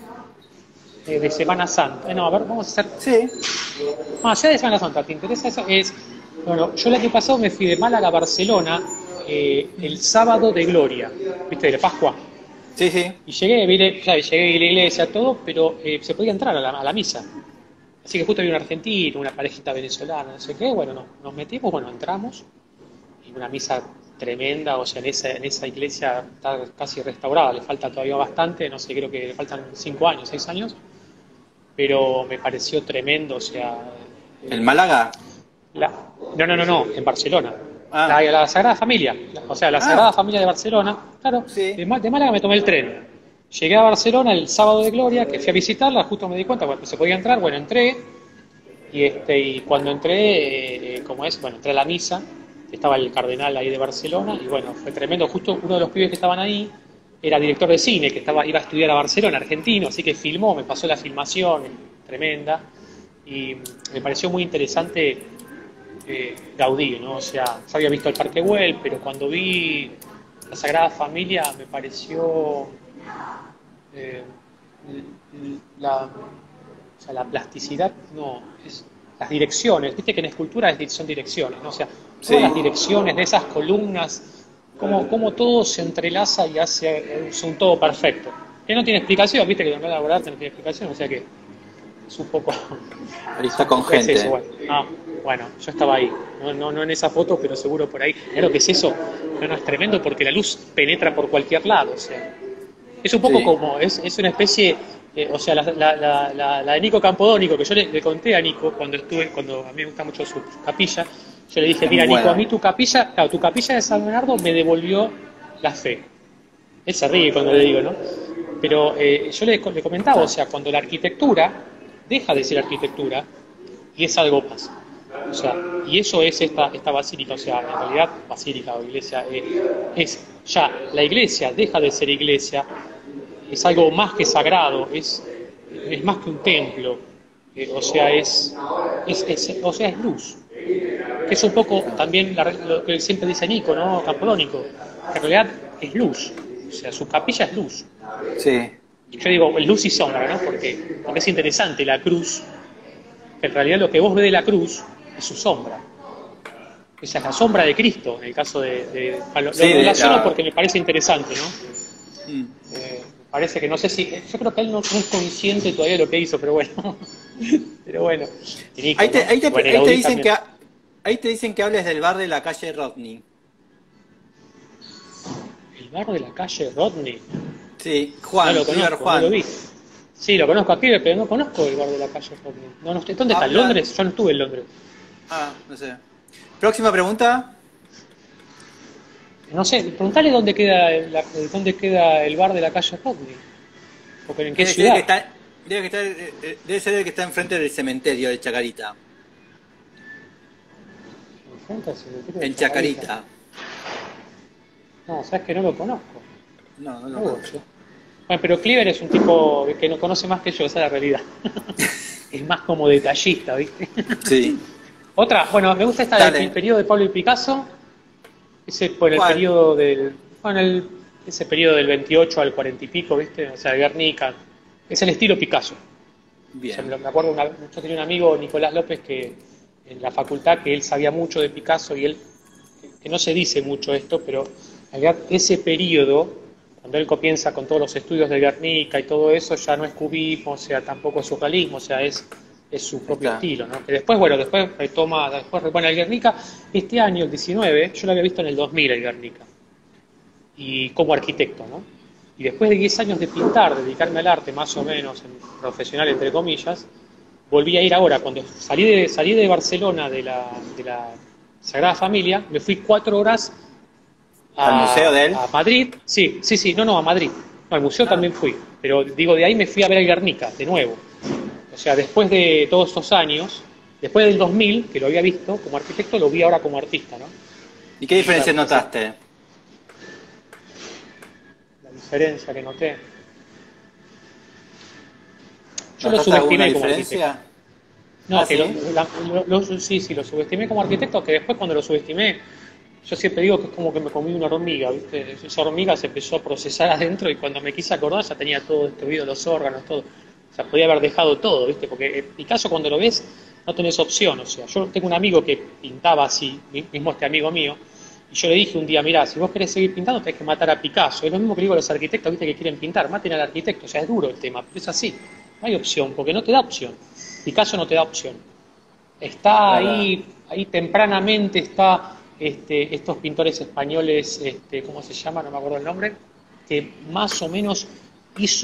de Semana Santa. No, a ver, vamos a hacer. Sí. Ciudad de Semana Santa, ¿te interesa eso? Bueno, yo el año pasado me fui de Málaga a Barcelona el sábado de Gloria, ¿viste? De Pascua. Sí, sí. Y llegué, llegué a la iglesia, todo, pero se podía entrar a la misa. Así que justo había un argentino, una parejita venezolana, no sé qué, bueno, nos metimos, bueno, entramos, y una misa tremenda, o sea, en esa iglesia está casi restaurada, le falta todavía bastante, no sé, creo que le faltan 5 años, 6 años, pero me pareció tremendo, o sea, ¿El Málaga? la, No, en Barcelona. Ah, La Sagrada Familia, o sea, la ah, Sagrada Familia de Barcelona. Claro, sí. de Málaga me tomé el tren. Llegué a Barcelona el sábado de Gloria, que fui a visitarla, justo me di cuenta cuando se podía entrar, bueno, entré, y cuando entré, bueno, entré a la misa, estaba el cardenal ahí de Barcelona, y bueno, fue tremendo, justo uno de los pibes que estaban ahí era director de cine, iba a estudiar a Barcelona, argentino, así que filmó, me pasó la filmación, tremenda, y me pareció muy interesante Gaudí, ¿no? O sea, yo había visto el Parque Güell, pero cuando vi la Sagrada Familia me pareció eh, o sea, la plasticidad, no, es las direcciones, viste que en escultura son direcciones, ¿no? O sea, todas las Sí. direcciones de esas columnas, cómo todo se entrelaza y hace un todo perfecto. Que no tiene explicación, viste que la verdad no tiene explicación, o sea que es un poco, Ahí es está un con poco es eso, gente. bueno. Bueno, yo estaba ahí, no en esa foto, pero seguro por ahí. Claro que es eso, no, es tremendo porque la luz penetra por cualquier lado, o sea, es un poco Sí. como, es una especie, o sea, la de Nico Campodónico, que yo le conté a Nico cuando a mí me gusta mucho su capilla, yo le dije, Es muy mira Nico, a buena. mí tu capilla, claro, tu capilla de San Bernardo me devolvió la fe. Él se ríe cuando le digo, ¿no? Pero yo le comentaba, o Está. sea, cuando la arquitectura deja de ser arquitectura y es algo más. O sea, y eso es esta basílica, o sea, en realidad basílica o iglesia, es ya la iglesia deja de ser iglesia, es algo más que sagrado, es más que un templo, o sea, o sea, es luz, que es un poco Está. también lo que siempre dice Nico, ¿no? Campodónico, que en realidad es luz, o sea, su capilla es luz. Sí. Yo digo luz y sombra, ¿no? Porque es interesante la cruz, que en realidad lo que vos ves de la cruz es su sombra. Esa es la sombra de Cristo, en el caso lo Sí, de relaciono la. porque me parece interesante, ¿no? Mm. Me parece que no sé si. Yo creo que él no es consciente todavía de lo que hizo, pero bueno. Pero bueno. Y Nico, Ahí te, ¿no? ahí te, Bueno, y ahí te Gaudí dicen también. que ahí te dicen que hables del bar de la calle Rodney. El bar de la calle Rodney. Sí, No Juan, lo River conozco, no lo Juan. vi. Sí, lo conozco aquí, pero no conozco el bar de la calle Rodney. No sé. ¿Dónde está? ¿En Hablan. Londres? Yo no estuve en Londres. No sé. Próxima pregunta. No sé, preguntale dónde queda el bar de la calle Rodney. Porque en qué Debe ser que ciudad. está, debe ser el que está enfrente del cementerio de Chacarita. Enfrente al cementerio de En Chacarita. Chacarita. No, sabes que no lo conozco. No, no lo Muy conozco. bueno. Bueno, pero Cleaver es un tipo que no conoce más que yo, esa es la realidad. Es más como detallista, ¿viste? Sí. Otra, bueno, me gusta esta del Dale. periodo de Pablo y Picasso, ese por el ¿Cuál? periodo ese periodo del 28 al 40 y pico, ¿viste? O sea, Guernica, es el estilo Picasso. O sea, Bien. me acuerdo, yo tenía un amigo, Nicolás López, que en la facultad, que él sabía mucho de Picasso y él, que no se dice mucho esto, pero en realidad ese periodo, cuando él comienza con todos los estudios de Guernica y todo eso, ya no es cubismo, o sea, tampoco es surrealismo, o sea, es su Ahí propio está. estilo, ¿no? Que después, bueno, bueno, el Guernica, este año, el 19, yo lo había visto en el 2000, el Guernica, y como arquitecto, ¿no? Y después de 10 años de pintar, dedicarme al arte más o menos, profesional entre comillas, volví a ir ahora, cuando salí de Barcelona de la Sagrada Familia, me fui 4 horas ¿Al museo de él? a Madrid, sí, no, a Madrid. No, al museo Ah, también fui, pero digo, de ahí me fui a ver el Guernica, de nuevo. O sea, después de todos estos años, después del 2000, que lo había visto como arquitecto, lo vi ahora como artista, ¿no? ¿y qué Y diferencia claro, notaste? la diferencia que noté. Yo lo ¿Notaste alguna subestimé como arquitecto. diferencia? Ah, No, que sí. sí, lo subestimé como arquitecto, que después cuando lo subestimé, yo siempre digo que es como que me comí una hormiga, ¿viste? Esa hormiga se empezó a procesar adentro y cuando me quise acordar ya tenía todo destruido, los órganos, todo. O sea, podía haber dejado todo, ¿viste? Porque en Picasso cuando lo ves no tenés opción, o sea, yo tengo un amigo que pintaba así, mismo este amigo mío, y yo le dije un día, mirá, si vos querés seguir pintando tenés que matar a Picasso. Es lo mismo que digo a los arquitectos, ¿viste? Que quieren pintar, maten al arquitecto, o sea, es duro el tema, pero es así, no hay opción, porque no te da opción. Picasso no te da opción. Está ¿Verdad? ahí tempranamente está estos pintores españoles, ¿cómo se llama? No me acuerdo el nombre, que más o menos hizo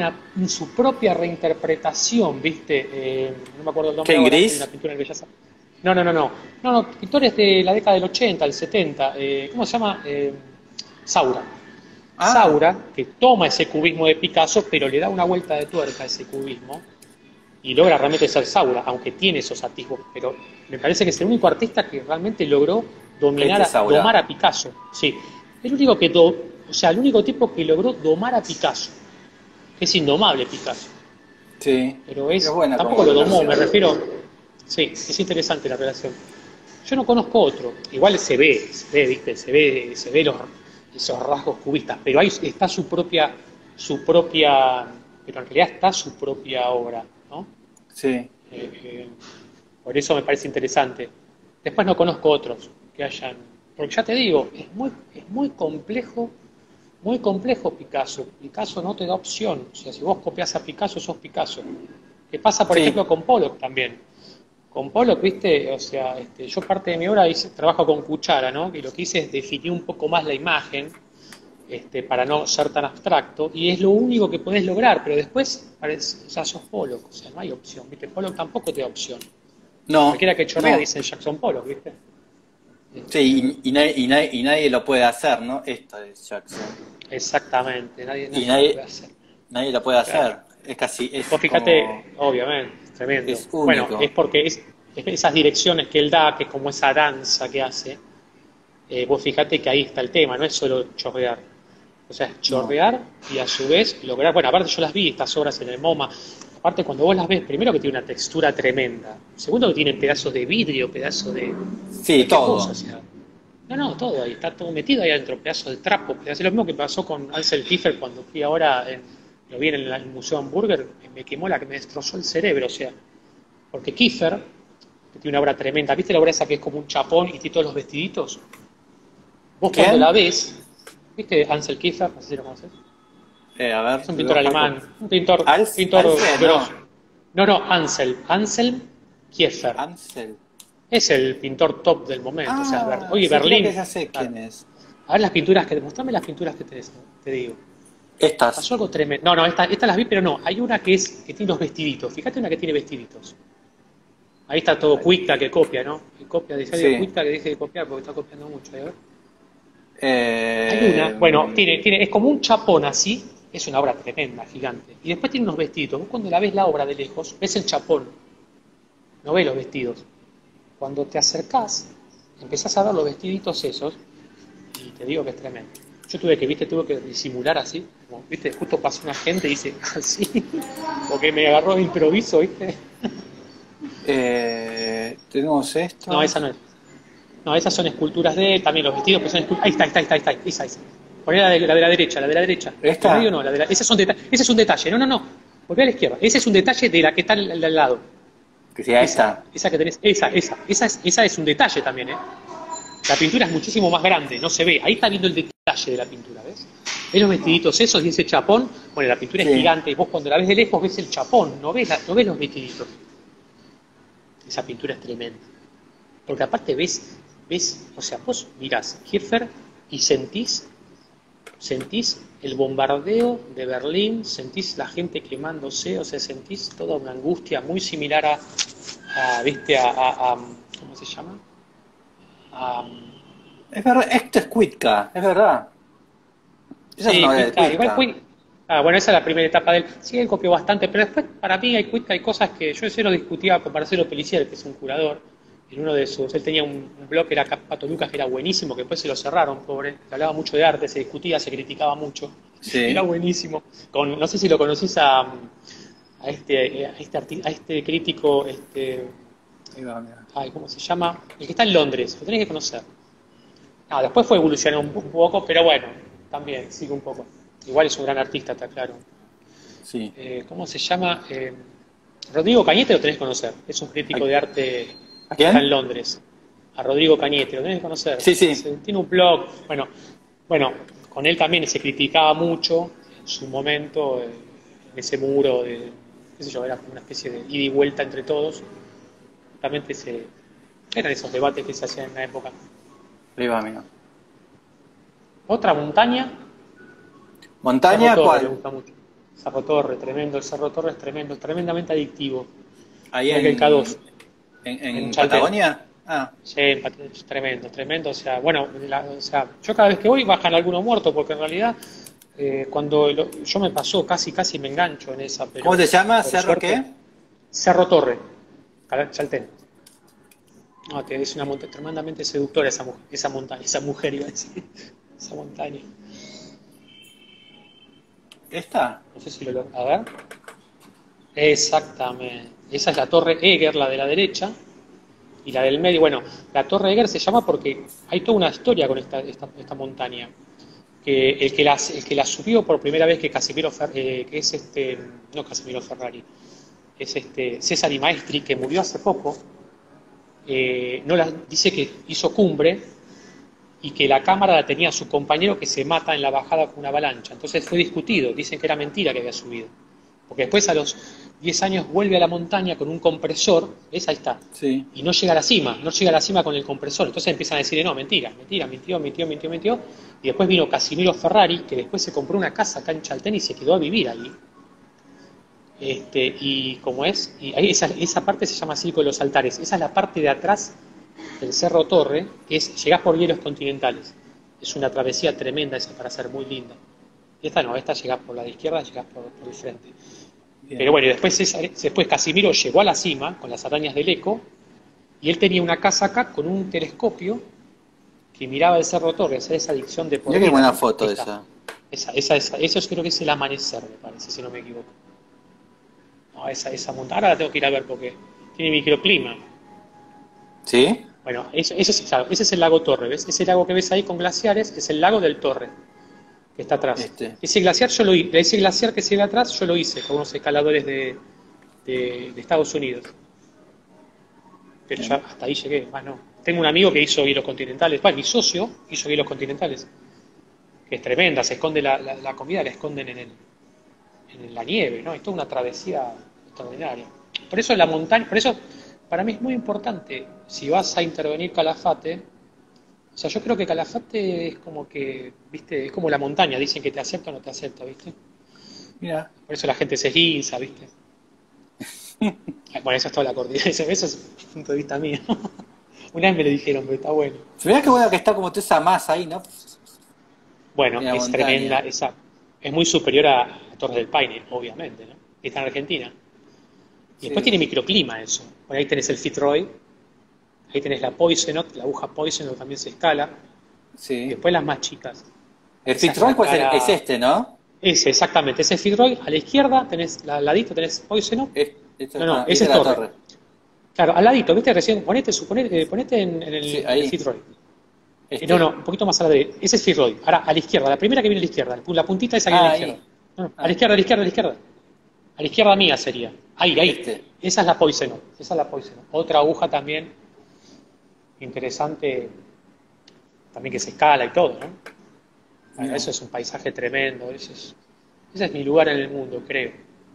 su propia reinterpretación, ¿viste? No me acuerdo el ¿Qué, nombre en ahora, hay una gris? pintura en Bellas Artes. No, no, no, no. No, no, pintores de la década del 80, del 70. ¿Cómo se llama? Saura. Ah, Saura, que toma ese cubismo de Picasso, pero le da una vuelta de tuerca a ese cubismo y logra realmente ser Saura, aunque tiene esos atisbos. Pero me parece que es el único artista que realmente logró este domar Saura. a Picasso. Sí, el único o sea, el único tipo que logró domar a Picasso. Es indomable Picasso. Sí, Pero es buena como tampoco lo domó, me relación. refiero. Sí, es interesante la relación. Yo no conozco otro. Igual ¿viste? Se ve esos rasgos cubistas, pero ahí está su propia, pero en realidad está su propia obra, ¿no? Sí. Eh, eh, por eso me parece interesante. Después no conozco otros que hayan, porque ya te digo, es muy complejo Picasso. Picasso no te da opción. O sea, si vos copias a Picasso, sos Picasso. ¿Qué pasa, por Sí, ejemplo, con Pollock también? Con Pollock, viste, o sea, yo parte de mi obra trabajo con cuchara, ¿no? Y lo que hice es definir un poco más la imagen, para no ser tan abstracto, y es lo único que podés lograr, pero después parece, o sea, sos Pollock, o sea, no hay opción, ¿viste? Pollock tampoco te da opción. no, Cualquiera que chorrea no. dice Jackson Pollock, ¿viste? Sí, y nadie lo puede hacer, ¿no? Esto es Jackson. Exactamente, Y nadie lo puede hacer. nadie lo puede Claro. hacer. Es casi, es Vos como, fíjate, obviamente, es tremendo. es Bueno, es único. porque es esas direcciones que él da, que es como esa danza que hace, vos fíjate que ahí está el tema, no es solo chorrear. O sea, es No. chorrear y a su vez lograr, bueno, aparte yo las vi, estas obras en el MoMA, aparte cuando vos las ves, primero que tiene una textura tremenda, segundo que tiene pedazos de vidrio, pedazos de Sí, cualquier cosa, o todo. sea, no, todo ahí, está todo metido ahí adentro, pedazos de trapo, pedazos, lo mismo que pasó con Ansel Kiefer cuando fui ahora, lo vi en el Museo Hamburger, me quemó me destrozó el cerebro, o sea, porque Kiefer, que tiene una obra tremenda, ¿viste la obra esa que es como un chapón y tiene todos los vestiditos? Vos cuando la ¿Quién? ves, ¿viste Ansel Kiefer? No sé si lo conoces. A ver, Es un lo voy a pintor buscar por... alemán, un pintor Alfred, grosso. no. No, no, Anselm Kiefer. Ansel. Es el pintor top del momento. O sea, Ah, oye, sí, creo que Berlín. ya sé Claro. quién es. A ver las pinturas mostrame las pinturas que te digo. Estas. Pasó algo tremendo. No, no, esta las vi, pero no. Hay una que tiene los vestiditos. Fíjate una que tiene vestiditos. Ahí está todo Cuita que copia, ¿no? Que copia, decía Sí. Cuita que deje de copiar porque está copiando mucho. A ver. Hay una, Eh, bueno, es como un chapón así, es una obra tremenda, gigante. Y después tiene unos vestidos. Vos cuando la ves la obra de lejos, ves el chapón, no ves los vestidos. Cuando te acercás, empezás a ver los vestiditos esos, y te digo que es tremendo. Yo tuve que disimular así, como, viste, justo pasó una gente y dice, así, porque me agarró de improviso, viste. tenemos No, esto. esa no es. No, esas son esculturas de él, también los vestidos que son esculturas. Esa. Poné la de la derecha, la de la derecha. La del medio ¿Esta? no, ese es un detalle. No, no, no. Volvé a la izquierda. Ese es un detalle de la que está al lado. Que sea Esa, esta. esa que tenés, esa es un detalle también, ¿eh? La pintura es muchísimo más grande, no se ve. Ahí está viendo el detalle de la pintura, ¿ves? ¿Ves los vestiditos esos y ese chapón? Bueno, la pintura es Sí. gigante. Vos cuando la ves de lejos ves el chapón, no ves los vestiditos. Esa pintura es tremenda. Porque aparte o sea, vos mirás Kiefer y sentís el bombardeo de Berlín, sentís la gente quemándose, o sea, sentís toda una angustia muy similar ¿viste? ¿Cómo se llama? A, Es verdad, esto es Cuitca, es verdad. Esa es una sí, obra de Cuitca, igual Cuitca. bueno, esa es la primera etapa de él. Sí, él copió bastante, pero después para mí hay cosas que yo eso lo discutía con Marcelo Pelicier, que es un curador, en uno de sus, él tenía un blog que era Pato Lucas, que era buenísimo, que después se lo cerraron, pobre, que hablaba mucho de arte, se discutía, se criticaba mucho, era Sí. buenísimo. No sé si lo conocís a este crítico, Ahí va, mira. ay, ¿cómo se llama? El que está en Londres, lo tenés que conocer. Después fue evolucionando un poco, pero bueno, también sigue un poco. Igual es un gran artista, está claro. Sí. ¿Cómo se llama? Rodrigo Cañete lo tenés que conocer. Es un ¿A, crítico de arte a que está en quién? Londres. A Rodrigo Cañete, lo tenés que conocer. Sí, sí. Tiene un blog. Bueno, con él también se criticaba mucho en su momento, en ese muro de, qué sé yo, era como una especie de ida y vuelta entre todos. Justamente eran esos debates que se hacían en la época. Ahí va, mira. Otra montaña, Cerro ¿Montaña Torre, me cuál? gusta mucho. Cerro Torre, tremendo. El Cerro Torre es tremendo, tremendamente adictivo. Ahí Igual que el K2. en en Chaltén. Patagonia? Ah, Sí, es tremendo, tremendo. O sea, bueno, o sea, yo cada vez que voy bajan algunos muertos, porque en realidad cuando yo me pasó, casi me engancho en esa, ¿cómo pero se llama? por ¿Cerro suerte, qué? Cerro Torre, Chaltén. No, es una montaña tremendamente seductora esa montaña, esa mujer iba a decir, esa montaña. ¿Esta? No sé si a ver. Exactamente. Esa es la Torre Eger, la de la derecha, y la del medio. Bueno, la Torre Eger se llama porque hay toda una historia con esta montaña. Que el que la subió por primera vez que que es no Casimiro Ferrari, es Cesare Maestri, que murió hace poco, no dice que hizo cumbre y que la cámara la tenía su compañero que se mata en la bajada con una avalancha. Entonces fue discutido, dicen que era mentira que había subido. Porque después a los 10 años vuelve a la montaña con un compresor, ¿ves? Ahí está. Sí. Y no llega a la cima, no llega a la cima con el compresor. Entonces empiezan a decir, no, mentira, mintió. Y después vino Casimiro Ferrari, que después se compró una casa acá en Chaltén y se quedó a vivir ahí. Y como es, y ahí esa parte se llama Circo de los Altares. Esa es la parte de atrás del Cerro Torre, que llegás por hielos continentales. Es una travesía tremenda esa para ser muy linda. Y esta no, esta llegás por la de izquierda, llegás por el frente. Bien. Pero bueno, y después Casimiro llegó a la cima con las arañas del Eco y él tenía una casa acá con un telescopio que miraba el Cerro Torre, esa adicción de por Mira qué vida, buena ¿no? foto esa. Eso creo que es el amanecer, me parece, si no me equivoco. No, esa montaña, ahora la tengo que ir a ver porque tiene microclima. ¿Sí? Bueno, claro, ese es el lago Torre, ¿ves? Ese lago que ves ahí con glaciares es el lago del Torre, que está atrás. Ese glaciar que se ve atrás yo lo hice con unos escaladores de Estados Unidos. Pero ya hasta ahí llegué, más no. Tengo un amigo que hizo hielos continentales, bueno, mi socio hizo hielos continentales, que es tremenda, se esconde la comida, la esconden en la nieve, ¿no? Es toda una travesía extraordinaria. Por eso la montaña, por eso para mí es muy importante, si vas a intervenir Calafate, o sea, yo creo que Calafate es como que, viste, es como la montaña, dicen que te acepta o no te acepta, viste. Mira. Por eso la gente se esguinza, viste. Bueno, eso es toda la cordillera, eso es el punto de vista mío. Una vez me lo dijeron, pero está bueno. Mirá qué bueno que está como toda esa masa ahí, ¿no? Bueno, En la es tremenda, montaña. es muy superior a Torres del Paine, obviamente, ¿no? Está en Argentina. Y después Sí. tiene microclima eso. Bueno, ahí tenés el Fitzroy, ahí tenés la Poisenot, la aguja Poisenot también se escala. Y Sí. después las más chicas. El Esa es Fitzroy la pues es cara. este, ¿no? Ese, exactamente, ese es Fitzroy. A la izquierda tenés, al ladito tenés Poisenot. No, Y ese esta es es la Torre. torre. Claro, al ladito, ¿viste? Recién, ponete Sí, en el ahí. Fitzroy. No, Este. un poquito más a la derecha. Ese es Fitzroy. Ahora, a la izquierda, la primera que viene a la izquierda, la puntita esa que viene a Ah, la izquierda. ahí. No, a la Ah, izquierda, a la izquierda, a la izquierda. A la izquierda mía sería. Ahí. este. Esa es la Poisenot. Esa es la Poisenot. Otra aguja también interesante, también que se escala y todo, ¿no? Bueno, Mira. eso es un paisaje tremendo. Ese es mi lugar en el mundo, creo.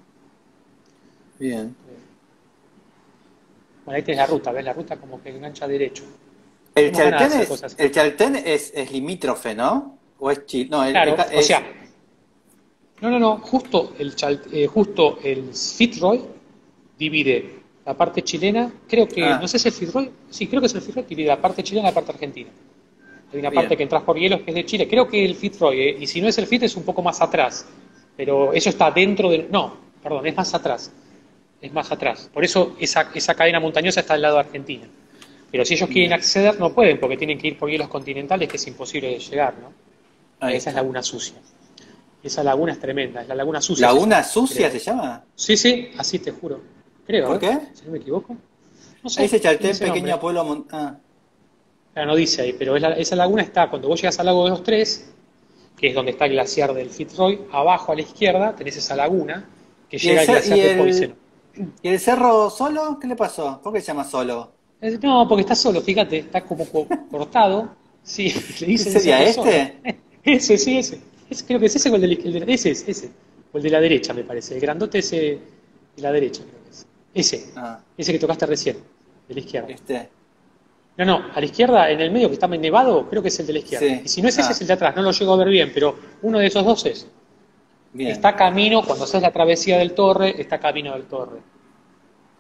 Bien. Bueno, ahí tenés la ruta, ¿ves? La ruta como que engancha derecho. El Tenemos ganas de Chaltén hacer es, cosas. el Chaltén es limítrofe, ¿no? O es no, Claro, o sea, no, justo el Fitzroy divide la parte chilena, creo que, no ah, sé si es el Fitzroy, sí, creo que es el Fitzroy, divide la parte chilena y la parte argentina. Hay una parte bien. que entras por hielos que es de Chile, creo que el Fitzroy, y si no es el Fit es un poco más atrás, pero eso está dentro del, no, perdón, es más atrás. Por eso esa cadena montañosa está al lado de Argentina. Pero si ellos quieren Bien. acceder, no pueden, porque tienen que ir por hielos continentales, que es imposible de llegar, ¿no? Ahí Esa es está. Laguna Sucia. Esa laguna es tremenda, es la Laguna Sucia se ¿Laguna llama, Sucia creo. se llama? Sí, así te juro. Creo, ¿Por qué? si no me equivoco. No Ahí sé, dice tiene Chaltén, ese nombre. pequeño pueblo. Claro, no dice ahí, pero esa laguna está cuando vos llegas al lago de los Tres, que es donde está el glaciar del Fitzroy, abajo a la izquierda tenés esa laguna que ¿Y el, llega al cer- glaciar de Poiseno. y el cerro solo? ¿Qué le pasó? ¿Por qué se llama solo? No, porque está solo, fíjate, está como cortado. Sí, le ¿Qué dicen sería cerro solo. este? Ese, sí, ese. Creo que es ese o ese. O el de la derecha, me parece. El grandote ese de la derecha, creo que es. Ah, Ese que tocaste recién, de la izquierda. este. No, a la izquierda, en el medio que está nevado, creo que es el de la izquierda. Sí. Y si no es ese, Ah, es el de atrás. No lo llego a ver bien, pero uno de esos dos es. bien. Está camino, cuando haces la travesía del Torre, está camino del Torre.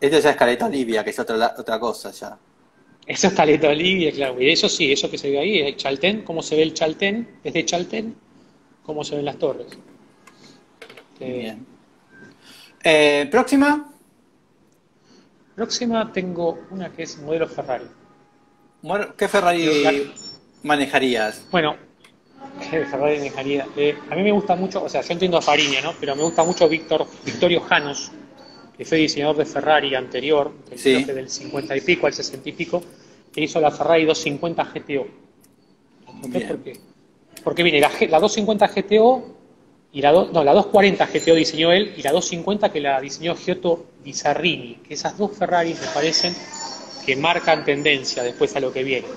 Esto ya es Caleta Olivia, que es otra cosa ya. Eso es Caleta Olivia, claro. Y eso sí, eso que se ve ahí es Chaltén. ¿Cómo se ve el Chaltén? Desde Chaltén, ¿cómo se ven las torres? Eh, Bien. Próxima. Próxima tengo una que es modelo Ferrari. Bueno, ¿qué Pero Ferrari manejarías? bueno, Ferrari manejaría. A mí me gusta mucho, o sea, yo entiendo a Fariña, ¿no? Pero me gusta mucho Vittorio Janos, que fue diseñador de Ferrari anterior, creo que Sí, del 50 y pico al 60 y pico, que hizo la Ferrari 250 GTO. ¿Entendés por bien. qué? Porque viene la 250 GTO y la 240 GTO diseñó él y la 250 que la diseñó Giotto Bizarrini, que esas dos Ferraris me parecen que marcan tendencia después a lo que viene.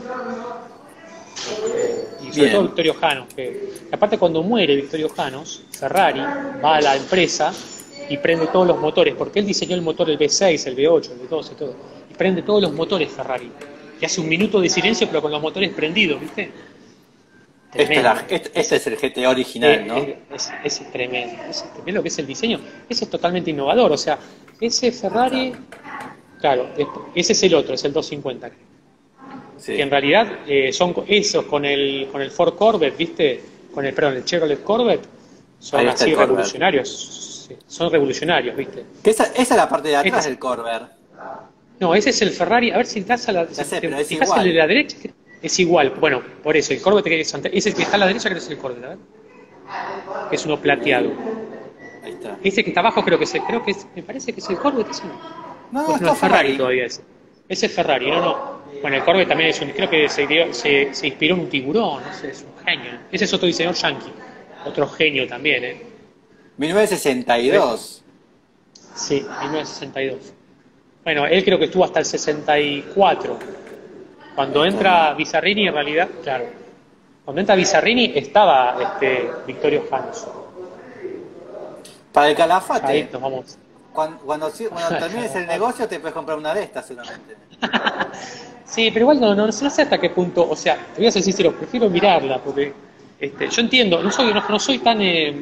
Y sobre todo Bien. Vittorio Janos, que aparte cuando muere Vittorio Janos, Ferrari va a la empresa y prende todos los motores, porque él diseñó el motor, el V6, el V8, el V12, todo, y prende todos los motores Ferrari. Y hace un minuto de silencio, pero con los motores prendidos, ¿viste? Tremendo. Este es el GT original, ¿no? Es tremendo. ¿Ves lo que es el diseño? Ese es totalmente innovador. O sea, ese Ferrari, claro, ese es el otro, es el 250. Que en Sí. realidad son esos con el Ford Corvette, ¿viste? Perdón, el Chevrolet Corvette, son Ahí está el así Corvair. revolucionarios. Sí, son revolucionarios, ¿viste? Que esa es la parte de Este atrás es- del Corvair. no, ese es el Ferrari. A ver si estás Ya si sé, te pero es fijas el de igual. la derecha, es igual. Bueno, por eso, el Corvette que es el que está a la derecha, creo que es el Corvette, a ver. Que es uno plateado. Ahí está. Ese que está abajo me parece que es el Corvette, ¿ese no? No, no, Pues es no, todo es Ferrari Ferrari. todavía ese. Ese es Ferrari, no. Bueno, el Corvette también creo que se inspiró en un tiburón, no sé, es un genio. Ese es otro diseñador yankee, otro genio también, ¿eh? 1962. Sí, 1962. Bueno, él creo que estuvo hasta el 64. Ahí Cuando está. entra Bizarrini, en realidad, claro, cuando entra Bizarrini estaba Vittorio Janos. Para el Ahí Calafate, nos vamos. cuando termines el negocio te puedes comprar una de estas seguramente. Sí, pero igual no sé hasta qué punto, o sea, te voy a ser sincero, prefiero mirarla, porque yo entiendo, no soy tan...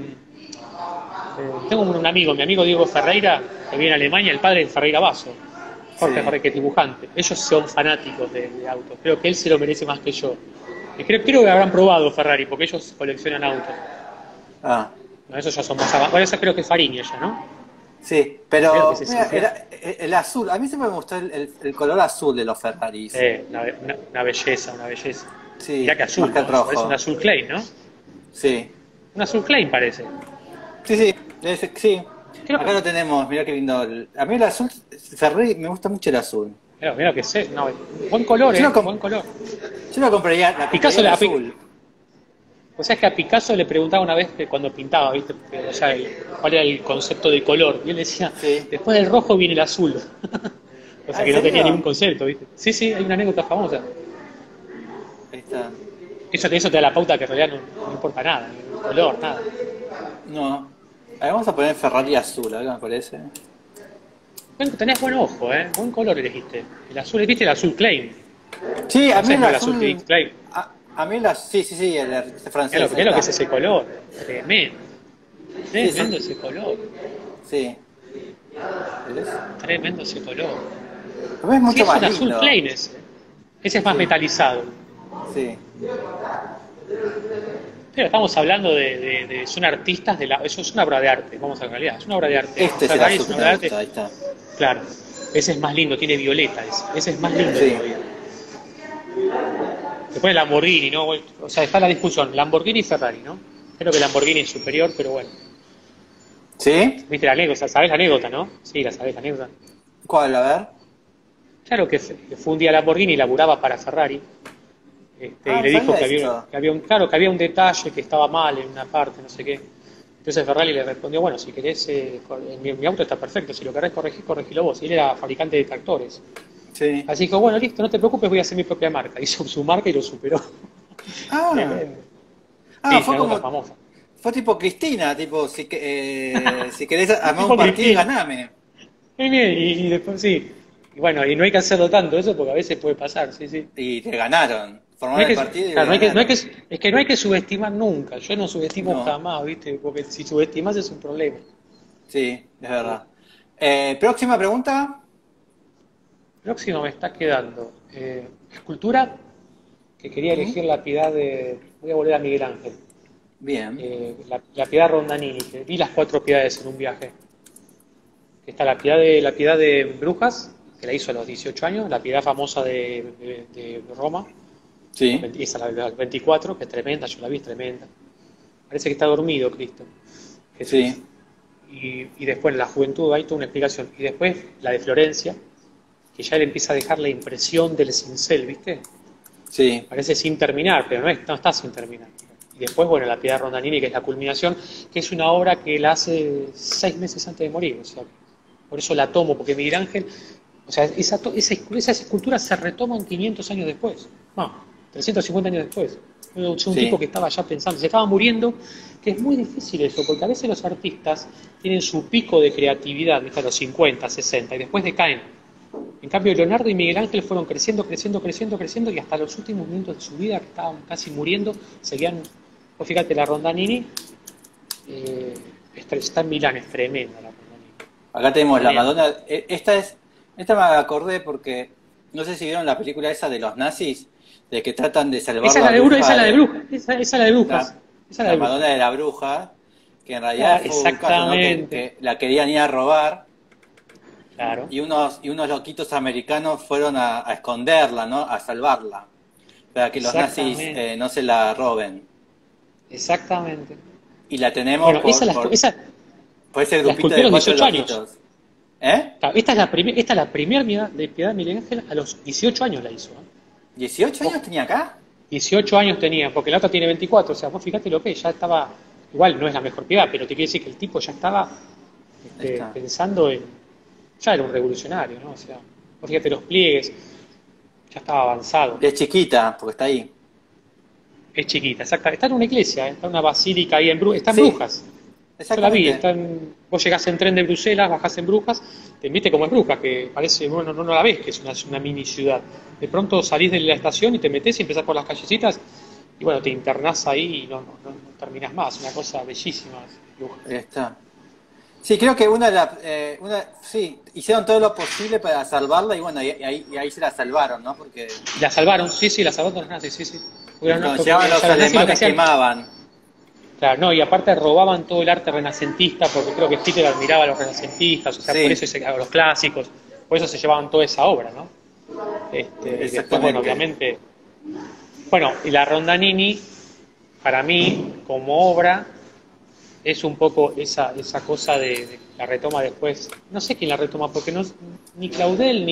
tengo un amigo, mi amigo Diego Ferreira, que vive en Alemania, el padre de Ferreira Basso, Jorge Sí. Ferreira, que es dibujante. Ellos son fanáticos de autos, creo que él se lo merece más que yo. Y creo que habrán probado Ferrari, porque ellos coleccionan autos. Ah, No, esos ya son más avanzados. Bueno, eso creo que es Fariña ya, ¿no? sí, Creo que pero ese es mira, el el azul, a mí siempre me gustó el color azul de los Ferraris. una belleza, una belleza. Sí, Mirá que más azul, que el ¿no? Eso parece un rojo. azul Klein, ¿no? Sí, Un azul Klein parece. sí, sí, sí. Creo que, Acá lo tenemos, mirá qué lindo. A mí el azul, Ferrari, me gusta mucho el azul. mira que sé, no, buen color, Yo lo, buen color. yo lo compraría, la Picasso compraría en azul. O sea, es que a Picasso le preguntaba una vez que cuando pintaba, ¿viste? O sea, cuál era el concepto de color. Y él decía, Sí. después del rojo viene el azul. O sea, Ah, que ¿en no tenía ningún serio? concepto, ¿viste? Sí, sí, hay una anécdota famosa. Ahí está. Eso te da la pauta que en realidad no importa nada, el color, nada. No. A ver, vamos a poner Ferrari azul, a ver qué me parece. Tenés buen ojo, ¿eh? Buen color elegiste. El azul, ¿viste? El azul Klein. Sí, a mí ¿Conoces, el no? El azul azul. Klein. A mí sí, sí, sí, el francés. Mirá Ahí lo que es está. ese color. Tremendo. Sí, Tremendo ese color. sí. ¿Ves? Tremendo ese color. A mí es Sí, mucho es más un azul lindo. Klein ese. Ese es más Sí, metalizado. sí. Pero estamos hablando son artistas eso es una obra de arte, vamos a la realidad, es una obra de arte. Este es el Ferrari azul es que una obra me de gusta, ahí arte, está. claro. Ese es más lindo, tiene violeta ese es más lindo Sí. todavía. Después el Lamborghini, ¿no? O sea, está la discusión, Lamborghini y Ferrari, ¿no? Creo que Lamborghini es superior, pero bueno. ¿Sí? Viste la anécdota, ¿sabés la anécdota, no? Sí, la sabés la anécdota. ¿Cuál? A ver. Claro que fue un día Lamborghini y laburaba para Ferrari. Y Ah, le no dijo sabía que esto. claro, que había un detalle que estaba mal en una parte, no sé qué. Entonces Ferrari le respondió, bueno, si querés, mi auto está perfecto, si lo querés corregir, corregilo vos. Y él era fabricante de tractores. Sí. Así que bueno, listo, no te preocupes, voy a hacer mi propia marca. Hizo su marca y lo superó. Ah, Tremendo. ah, Sí, es fue una nota como. famosa. Fue tipo Cristina, tipo, si querés armar un Tipo partido, Cristina. ganame. Muy bien, y después sí. Y bueno, y no hay que hacerlo tanto eso porque a veces puede pasar, sí, sí. Y te ganaron. No hay Formaron el que, partido y claro, le ganaron. es que no hay que subestimar nunca. Yo no subestimo No, jamás, ¿viste? Porque si subestimas es un problema. sí, es verdad. Próxima pregunta. próximo me está quedando escultura, que quería elegir la Piedad de... Voy a volver a Miguel Ángel. Bien. La Piedad Rondanini, que vi las 4 piedades en un viaje. Que está la Piedad de Brujas, que la hizo a los 18 años, la Piedad famosa de Roma, Sí. esa la 24, que es tremenda, yo la vi, es tremenda. Parece que está dormido Cristo, Jesús. Sí. Y después en la juventud hay toda una explicación. Y después la de Florencia, que ya le empieza a dejar la impresión del cincel, ¿viste? Sí. Parece sin terminar, pero no está sin terminar. Y después, bueno, la Piedad Rondanini, que es la culminación, que es una obra que la hace 6 meses antes de morir. O sea, por eso la tomo, porque Miguel Ángel, o sea, esas esculturas se retoman 500 años después. No, 350 años después. Es un tipo que estaba ya pensando, se estaba muriendo, que es muy difícil eso, porque a veces los artistas tienen su pico de creatividad, ¿viste? A los 50, 60, y después decaen. En cambio, Leonardo y Miguel Ángel fueron creciendo, y hasta los últimos minutos de su vida, que estaban casi muriendo, seguían. Vos fíjate, la Rondanini está en Milán, es tremenda la Rondanini. Acá tenemos la Madonna. Esta me acordé porque no sé si vieron la película esa de los nazis, de que tratan de salvar Esa es la de Brujas, esa es la de Brujas. La Madonna de la bruja, que en realidad fue un caso, ¿no? que la querían ir a robar. Claro. Y unos loquitos americanos fueron a esconderla, ¿no? A salvarla, para que los nazis no se la roben. Exactamente. Y la tenemos por ese grupito de 4 loquitos. Claro, esta es la primera de Piedad Miguel Ángel, a los 18 años la hizo. ¿18 años tenía acá? 18 años tenía, porque la otra tiene 24, o sea, vos fíjate lo que ya estaba, igual no es la mejor Piedad, pero te quiere decir que el tipo ya estaba pensando ya era un revolucionario, ¿no? O sea, vos fíjate los pliegues, ya estaba avanzado. Es chiquita, porque está ahí. Es chiquita, exacta. Está en una iglesia, está en una basílica ahí en Brujas, está en Brujas. Yo la vi, vos llegás en tren de Bruselas, bajás en Brujas, te viste como en Brujas, que parece, bueno, no la ves, que es una mini ciudad. De pronto salís de la estación y te metés y empezás por las callecitas y bueno, te internás ahí y no terminás más, una cosa bellísima. Ahí está. Sí, creo que hicieron todo lo posible para salvarla y bueno, y ahí se la salvaron, ¿no? Porque la salvaron, sí, la salvaron los nazis, sí. Cuando llegaban los alemanes quemaban. Claro, no, y aparte robaban todo el arte renacentista, porque creo que Hitler admiraba a los renacentistas, o sea, por eso a los clásicos, por eso se llevaban toda esa obra, ¿no? Y después, bueno, obviamente, bueno, y la Rondanini, para mí, como obra, es un poco esa cosa de la retoma después, no sé quién la retoma, porque no ni Claudel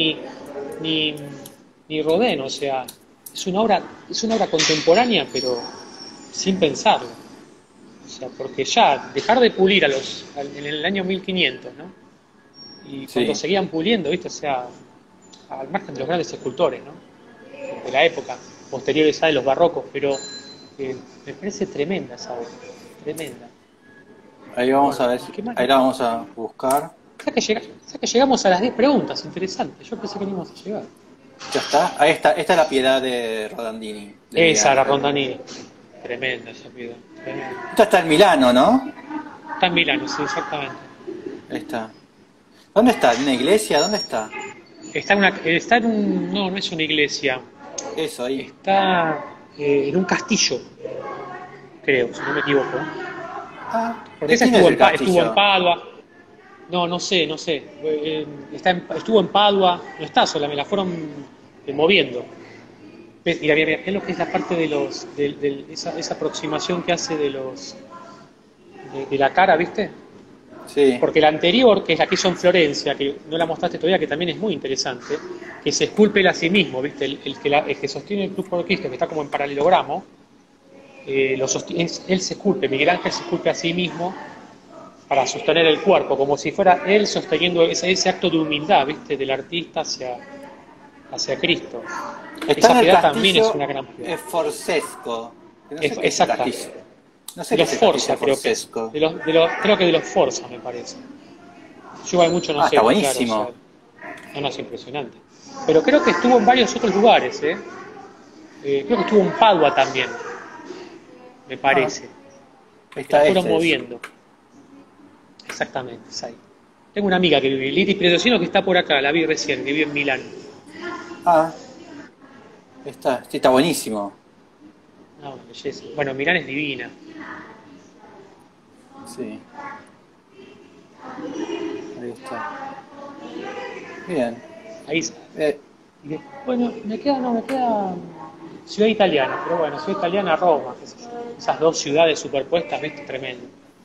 ni Rodin, o sea, es una obra contemporánea, pero sin pensarlo. O sea, porque ya dejar de pulir en el año 1500, ¿no? Y cuando seguían puliendo, ¿viste? O sea, al margen de los grandes escultores, ¿no? De la época, posteriores a los barrocos, pero me parece tremenda esa obra, tremenda. Ahí vamos a ver, ahí la vamos a buscar. Ya que llegamos a las 10 preguntas, interesante. Yo pensé que no íbamos a llegar. Ya está, ahí está, esta es la Piedad de Rondanini. Esa, la Rondanini. Tremenda esa Piedad. Tremenda. Esta está en Milano, ¿no? Está en Milano, sí, exactamente. Ahí está. ¿Dónde está? ¿En una iglesia? ¿Dónde está? Está en un... No es una iglesia. Eso, ahí. Está en un castillo, creo, si no me equivoco. Porque esa estuvo en Padua. No sé. Estuvo en Padua, no está sola, me la fueron moviendo. Mira, es lo que es la parte de esa aproximación que hace de la cara, ¿viste? Sí. Porque la anterior, que es la que hizo en Florencia, que no la mostraste todavía, que también es muy interesante, que se esculpe él a sí mismo, ¿viste? El que sostiene el Cruz por Cristo, que está como en paralelogramo, él se esculpe, Miguel Ángel se esculpe a sí mismo para sostener el cuerpo, como si fuera él sosteniendo ese acto de humildad, ¿viste? Del artista hacia Cristo. Esa piedad también es una gran piedad. Es Forzesco. Exacto. No sé de los Forza, creo que creo que de los Forza, me parece. Yo igual mucho no sé. Está buenísimo. Claro, o sea, no, es impresionante. Pero creo que estuvo en varios otros lugares, creo que estuvo en Padua también, me parece. La fueron moviendo. Exactamente, es ahí. Tengo una amiga que vive, Liti Predosino, que está por acá, la vi recién, que vive en Milán. Ah, sí, está buenísimo. No, belleza. Bueno, Milán es divina. Sí, ahí está. Bien. Ahí, Eh, bueno, me queda ciudad italiana, pero bueno, ciudad italiana, Roma, qué sé yo. Esas dos ciudades superpuestas, ¿viste? Tremendo.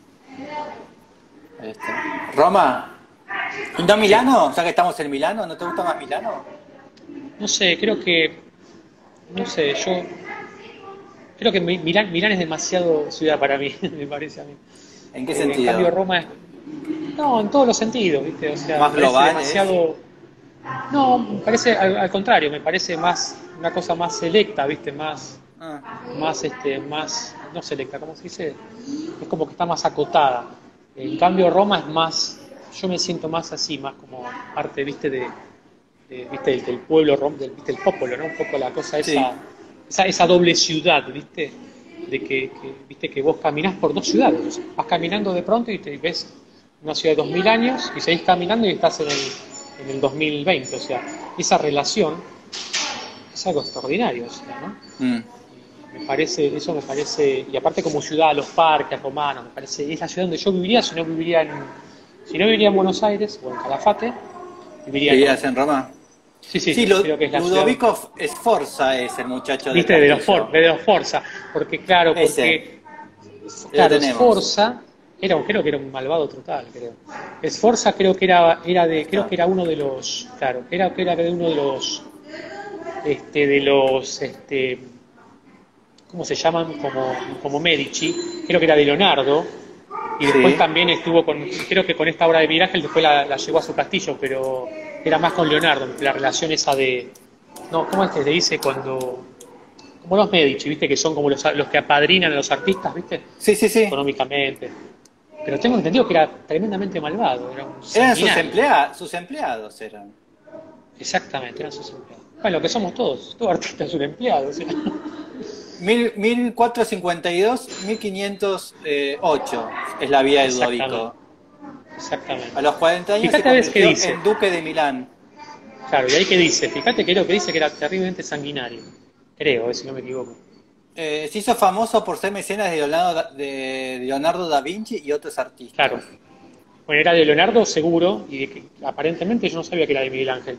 ahí está. Roma. ¿Y no Sí. Milano? Ya que estamos en Milano, ¿no te gusta más Milano? No sé, no sé, yo creo que Milán es demasiado ciudad para mí, me parece a mí. ¿En qué En cambio sentido? Roma es, no, en todos los sentidos, ¿viste? O sea, me ¿Más parece global es? demasiado, no, me parece al contrario, me parece más, una cosa más selecta, ¿viste? Ah, Más, no selecta, ¿cómo se dice? Es como que está más acotada. En cambio Roma es más, yo me siento más así, más como parte, ¿viste? ¿Viste? Del pueblo, ¿viste? El popolo, ¿no? Un poco la cosa sí. esa doble ciudad, ¿viste? ¿Viste? Que vos caminás por dos ciudades, o sea, vas caminando de pronto y te ves una ciudad de 2000 años y seguís caminando y estás en el 2020, o sea, esa relación es algo extraordinario, o sea, ¿no? Mm. Eso me parece, y aparte como ciudad, los parques romanos, me parece, es la ciudad donde yo viviría si no viviría en Buenos Aires o en Calafate, viviría en Roma. ¿Vivías en Roma? Sí, Sí, sí, creo que es la ciudad, Ludovico Sforza es el muchacho del viste, castillo. de los Forza, porque claro, Ese, lo claro, tenemos. Sforza creo que era un malvado total, creo. Sforza creo que Ahí creo está. que era uno de los, claro, que era de uno de los, ¿cómo se llaman? Como Medici, creo que era de Leonardo, y después Sí. también estuvo creo que con esta obra de Miguel Ángel después la llevó a su castillo, pero era más con Leonardo, la relación esa de, no, ¿cómo es que se dice cuando, como los Medici, viste, que son como los que apadrinan a los artistas, viste, Sí, sí, sí. económicamente? Pero tengo entendido que era tremendamente malvado, era un Eran sanguinario. sus empleados eran. Exactamente, eran sus empleados. Bueno, lo que somos todos, todo artista es un empleado, o sea. 1452, 1508 es la vida de Exactamente, Ludovico. A exactamente. los 40 años se Fíjate a ver qué convirtió dice. en duque de Milán. Claro, y ahí qué dice. Fíjate que lo que dice que era terriblemente sanguinario. Creo, si no me equivoco. Se hizo famoso por ser mecenas de Leonardo da Vinci y otros Claro. artistas. Bueno, era de Leonardo seguro, y de que aparentemente yo no sabía que era de Miguel Ángel.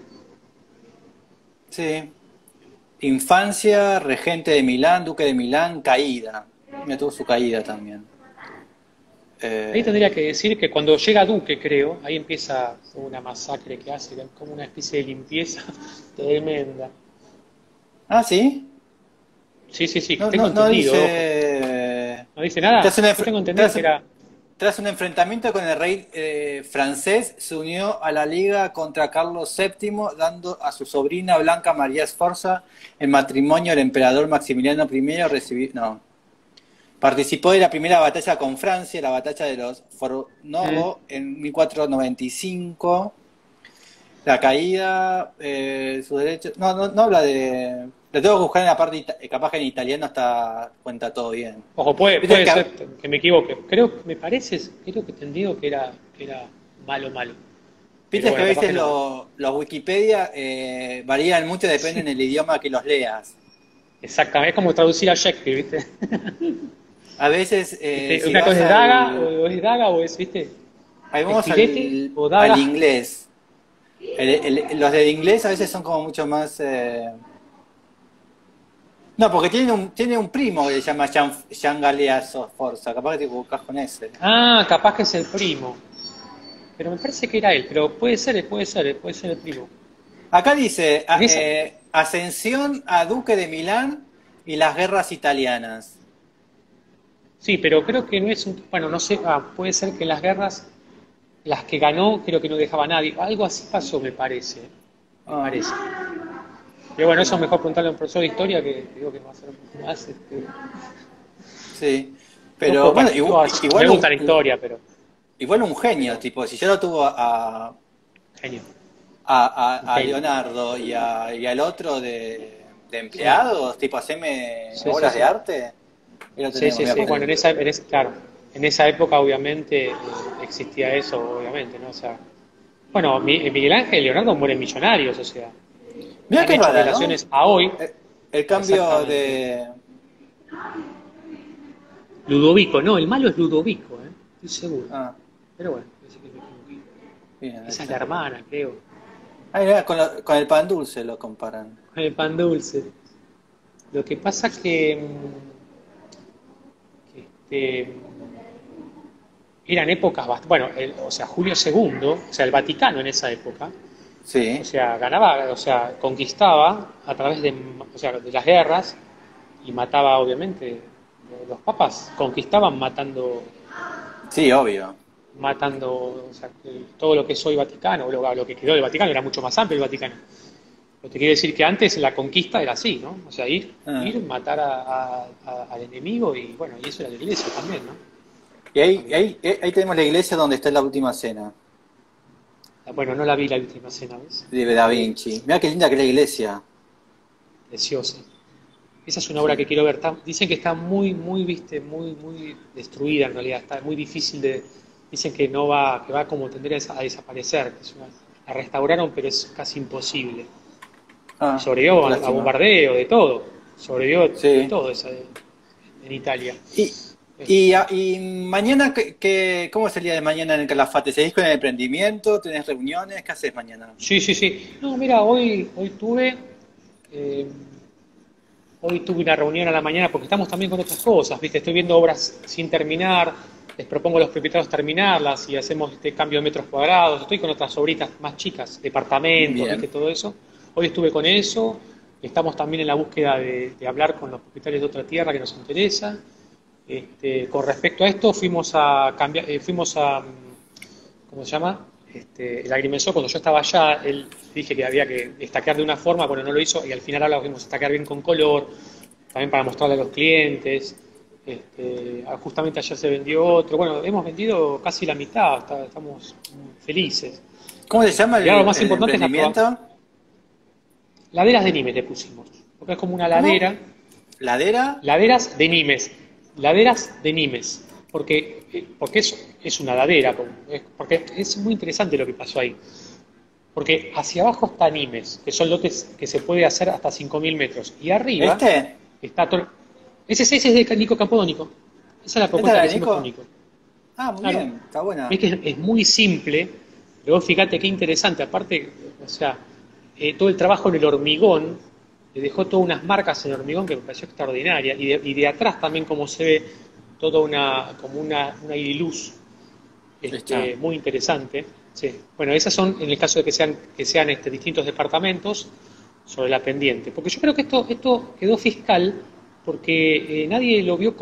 Sí. Infancia, regente de Milán, duque de Milán, caída. Me tuvo su caída también. Ahí Eh, tendría que decir que cuando llega Duque, creo, ahí empieza una masacre que hace, como una especie de limpieza tremenda. ah, sí. Sí, sí, sí, No, tengo no, no entendido, ojo. dice. ¿No dice nada? Tras un, Yo tengo entendido que tras, era... tras un enfrentamiento con el rey francés, se unió a la liga contra Carlos VII, dando a su sobrina Blanca María Sforza en matrimonio al emperador Maximiliano I. No. Participó de la primera batalla con Francia, la batalla de los Mm. Fornovo en 1495. La caída, sus derechos. No, no, no habla de. Lo tengo que buscar en la parte. Capaz que en italiano hasta cuenta todo bien. Ojo, Viste puede que, ser que me equivoque. Creo que he entendido que era malo, malo. Pero viste que a bueno, capaz veces que no. los Wikipedia varían mucho, dependen Sí, del idioma que los leas. exactamente. Es como traducir a Shakespeare, ¿viste? A veces, ¿Viste? si Una cosa vas es daga o es, ¿viste? ahí Es vamos filete o al daga. inglés. Los del inglés a veces son como mucho más. No, porque tiene un primo que se llama Jean Galeazzo Forza. Capaz que te equivocás con ese. Ah, capaz que es el primo. Pero me parece que era él. Pero puede ser el primo. Acá dice En esa, ascensión a Duque de Milán y las guerras italianas. sí, pero creo que no es un. Bueno, no sé. Puede ser que en las guerras, las que ganó, creo que no dejaba a nadie. Algo así pasó, me parece. Me Ah, parece. Pero bueno, eso es bueno, mejor preguntarle a un profesor de historia que digo que va a ser un poco más. sí. No Pero puedo bueno, me gusta la historia, pero. igual un genio, tipo, si ya lo tuvo Genio. Un a genio. Leonardo y al otro de Sí, empleados, tipo, haceme sí, sí, obras de sí. arte, y lo Sí, tenemos, sí, mira, sí. con Bueno, claro, en esa época obviamente existía eso, obviamente, ¿no? O sea, bueno, Miguel Ángel y Leonardo mueren millonarios, o sea, Mira han qué hecho rara, ¿no? relaciones a hoy. El cambio Exactamente. de... Ludovico, no, el malo es Ludovico, estoy seguro. Ah, Pero bueno, parece que me equivoqué. bien, ahí Esa es la está. hermana, creo. Ah, mira, con el pan dulce lo comparan. Con el pan dulce. Lo que pasa que eran épocas, bueno, o sea, Julio II, o sea, el Vaticano en esa época, o Sí. sea, ganaba, o sea, conquistaba a través de, o sea, de las guerras y mataba, obviamente, los papas conquistaban Sí, obvio. matando, o sea, todo lo que es hoy Vaticano, lo que quedó del Vaticano era mucho más amplio el Vaticano. Pero te quiero decir que antes la conquista era así, ¿no? O sea, Ah. ir matar al enemigo y bueno, y eso era la iglesia también, ¿no? Y Había, ahí tenemos la iglesia donde está la última cena bueno, no la vi la última cena, ¿ves? de Da Vinci. Mira qué linda que es la iglesia. Preciosa. Esa es una obra que Sí. quiero ver. Dicen que está muy, viste, muy destruida en realidad. Está muy difícil de. Dicen que no va, que va como tender a desaparecer. La restauraron, pero es casi imposible. Y Ah, sobrevivió qué a lástima. bombardeo, de todo. Sobrevivió de Sí. todo en Italia. Y, Este, y mañana, ¿cómo es el día de mañana en el Calafate? ¿Seguís con el emprendimiento? ¿Tenés reuniones? ¿Qué haces mañana? sí, sí, sí. No, mira, eh, hoy tuve una reunión a la mañana porque estamos también con otras cosas, ¿viste? Estoy viendo obras sin terminar, les propongo a los propietarios terminarlas y hacemos este cambio de metros cuadrados. Estoy con otras obritas más chicas, departamentos, ¿viste? Bien. Todo eso. Hoy estuve con eso. Estamos también en la búsqueda de hablar con los propietarios de otra tierra que nos interesa. Con respecto a esto, fuimos a cambiar, ¿cómo se llama? El agrimensor, cuando yo estaba allá, él dije que había que destacar de una forma, bueno, no lo hizo y al final ahora lo fuimos a destacar bien con color, también para mostrarle a los clientes. Justamente ayer se vendió otro. Bueno, hemos vendido casi la mitad, estamos felices. ¿Cómo se llama Y ahora lo más el importante es la emprendimiento? laderas de Nimes le pusimos, porque es como una ¿Cómo? ladera. ¿Ladera? Laderas de Nimes, laderas de Nimes, porque es una ladera, porque es muy interesante lo que pasó ahí, porque hacia abajo está Nimes, que son lotes que se puede hacer hasta 5.000 metros, y arriba ¿Este? está todo. Ese es de Nico Campodónico, esa es la ¿Esta propuesta era que de hicimos con Nico? Nico. Ah, muy Claro, bien, está buena. ves que es muy simple, luego fíjate qué interesante, aparte, o sea, todo el trabajo en el hormigón, le dejó todas unas marcas en el hormigón que me pareció extraordinaria, y de atrás también como se ve toda como una luz Ahí está. muy interesante. Sí. Bueno, esas son en el caso de que sean distintos departamentos sobre la pendiente, porque yo creo que esto quedó fiscal porque nadie lo vio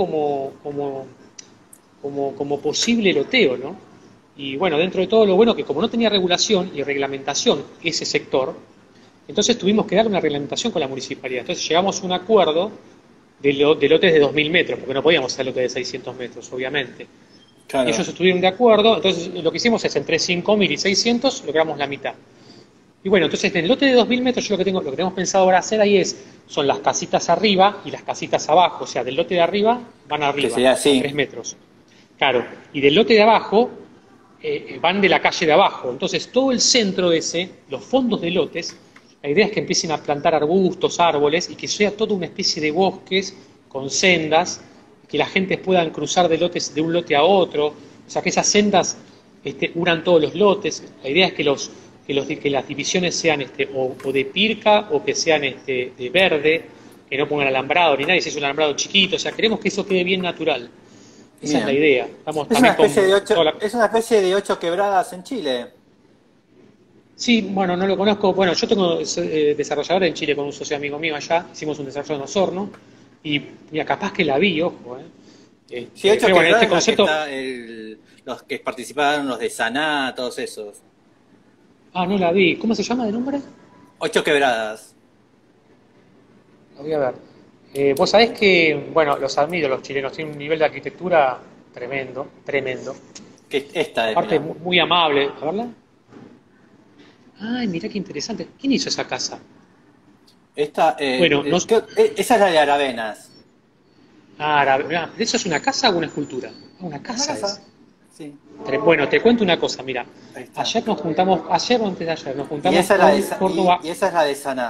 como posible loteo, ¿no? Y bueno, dentro de todo lo bueno que como no tenía regulación y reglamentación ese sector, entonces tuvimos que dar una reglamentación con la municipalidad. Entonces llegamos a un acuerdo de lotes de 2.000 metros, porque no podíamos hacer lotes de 600 metros, obviamente. Y Claro. ellos estuvieron de acuerdo, entonces lo que hicimos es entre 5.000 y 600 logramos la mitad. Y bueno, entonces en el lote de 2.000 metros yo lo que tenemos pensado ahora hacer ahí son las casitas arriba y las casitas abajo, o sea, del lote de arriba van Que arriba, sería a 3 así. metros. Claro, y del lote de abajo van de la calle de abajo. Entonces todo el centro ese, los fondos de lotes, la idea es que empiecen a plantar arbustos, árboles y que sea toda una especie de bosques con sendas, que la gente pueda cruzar de lotes de un lote a otro, o sea, que esas sendas unan todos los lotes. La idea es que las divisiones sean o de pirca o que sean de verde, que no pongan alambrado ni nada, y se es un alambrado chiquito, o sea, queremos que eso quede bien natural. Esa es la Bien. idea. Estamos Es una también especie de con ocho, toda la. es una especie de 8 quebradas en Chile. Sí, bueno, no lo conozco. Bueno, yo tengo desarrollador en Chile con un socio amigo mío allá. Hicimos un desarrollo en Osorno. Y mira, capaz que la vi, ojo. Sí, ocho Pero bueno, quebradas este es la que concepto. está los que participaron, los de Saná, todos esos. Ah, no la vi. ¿Cómo se llama de nombre? 8 quebradas. La voy a ver. Vos sabés que, bueno, los admiro los chilenos. Tienen un nivel de arquitectura tremendo, tremendo. Que esta es, Aparte, mirá. muy amable. A verla. Ay, mira qué interesante. ¿Quién hizo esa casa? Esta, Bueno, no. esa es la de Aravenas. Mirá, ¿eso es una casa o una escultura? Ah, una Es una casa es. casa. Sí, Bueno, te cuento una cosa, mira. ahí está. Ayer nos juntamos, ayer o antes de ayer, nos Y juntamos esa es la con Córdoba. y esa es la de Saná.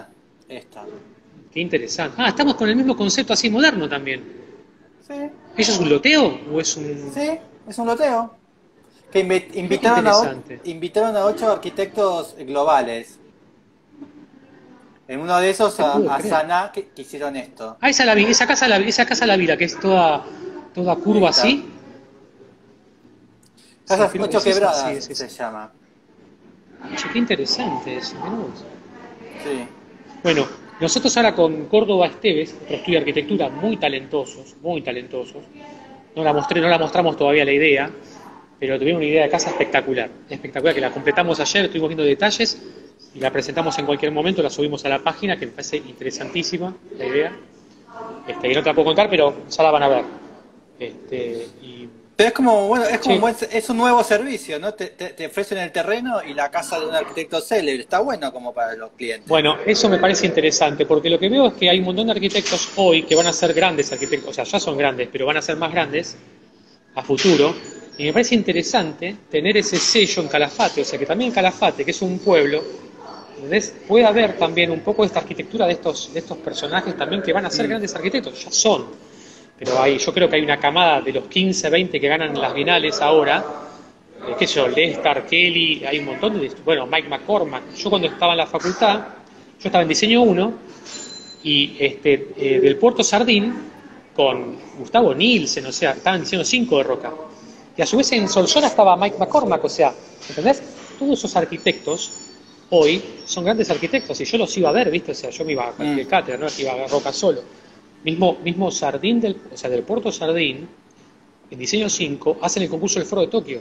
esta. Qué interesante. Ah, estamos con el mismo concepto así moderno también. Sí, ¿Eso es un loteo o es un...? sí, es un loteo. Que Qué interesante. invitaron a 8 arquitectos globales. En uno de No esos te puedo a creer. Saná que hicieron esto. Ah, esa, la vi, esa casa la vi, la que es toda Ahí curva está. así. Sí, Casas creo que ocho es esa, sí, quebradas es se esa. llama. Che, qué interesante eso, mirá vos. Sí. Bueno, nosotros ahora con Córdoba Esteves, otro estudio de arquitectura, muy talentosos, muy talentosos. No la mostramos todavía la idea, pero tuvieron una idea de casa espectacular, espectacular, que la completamos ayer, estuvimos viendo detalles y la presentamos en cualquier momento, la subimos a la página, que me parece interesantísima la idea. Y no te la puedo contar, pero ya la van a ver. Y Pero es como, bueno, es como sí, es un nuevo servicio, ¿no? Te ofrecen el terreno y la casa de un arquitecto célebre. Está bueno como para los clientes. bueno, eso me parece interesante, porque lo que veo es que hay un montón de arquitectos hoy que van a ser grandes arquitectos, o sea, ya son grandes, pero van a ser más grandes a futuro, y me parece interesante tener ese sello en Calafate, o sea, que también Calafate, que es un pueblo, ¿entendés? Puede haber también un poco de esta arquitectura de estos personajes también que van a ser Mm, grandes arquitectos, ya son, pero yo creo que hay una camada de los 15, 20 que ganan las bienales ahora, qué sé yo, Lester, Kelly, hay un montón de, bueno, Mike McCormack. Yo cuando estaba en la facultad, yo estaba en diseño 1 y del Puerto Sardín con Gustavo Nielsen, o sea, estaba en diseño 5 de Roca. Y a su vez en Solsona estaba Mike McCormack, o sea, ¿entendés? Todos esos arquitectos hoy son grandes arquitectos y yo los iba a ver, ¿viste? O sea, yo me iba a mm, cualquier cátedra, no es que iba a ver Roca solo. Mismo Sardín, o sea, del Puerto Sardín, en diseño 5, hacen el concurso del Foro de Tokio.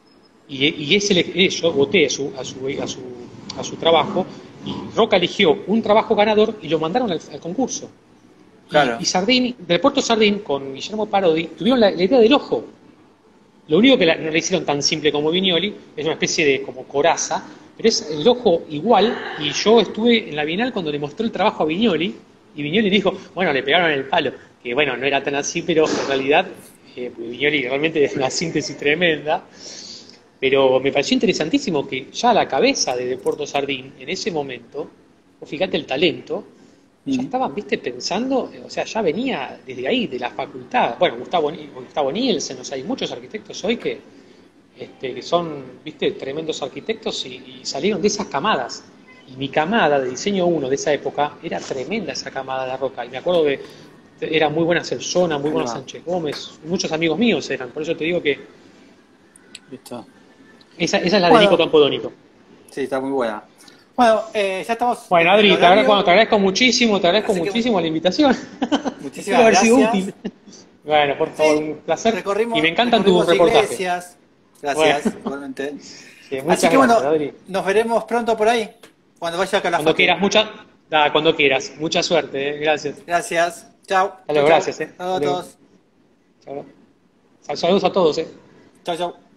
Yo voté a su trabajo y Roca eligió un trabajo ganador y lo mandaron al concurso. claro. Y Sardín, del Puerto Sardín, con Guillermo Parodi, tuvieron la idea del ojo. Lo único que no le hicieron tan simple como Viñoli, es una especie de como coraza, pero es el ojo igual, y yo estuve en la Bienal cuando le mostró el trabajo a Viñoli, y Viñoli dijo, bueno, le pegaron el palo, que bueno, no era tan así, pero en realidad Viñoli realmente es una síntesis tremenda, pero me pareció interesantísimo que ya a la cabeza de Puerto Sardín, en ese momento, vos fíjate el talento, ya Mm. estaban, viste, pensando, o sea, ya venía desde ahí, de la facultad. Bueno, Gustavo Nielsen, o sea, hay muchos arquitectos hoy que son, viste, tremendos arquitectos y salieron de esas camadas. Y mi camada de diseño 1 de esa época era tremenda esa camada de Roca. Y me acuerdo que era muy buena Celsona, muy Ahí buena va. Sánchez Gómez, muchos amigos míos eran. Por eso te digo que Listo. esa es la de Nico Bueno, Campodónico. sí, está muy buena. Bueno, ya estamos Bueno, en el Adri, horario, te agradezco así que muchísimo la invitación. Espero muchísimas haber sido gracias. útil. Bueno, por favor, Sí, un placer. Y me encantan tus recorrimos reportajes. iglesias. Bueno, Gracias, igualmente. sí, Así muchas que bueno, gracias, Adri. nos veremos pronto por ahí, cuando vaya a Cuando Calafate. quieras, cuando quieras. Mucha suerte, Gracias. Gracias. Chao. Hasta Chao, luego, chao. gracias, Saludos Hasta a luego. todos. Chao. Saludos a todos, Chao, chao.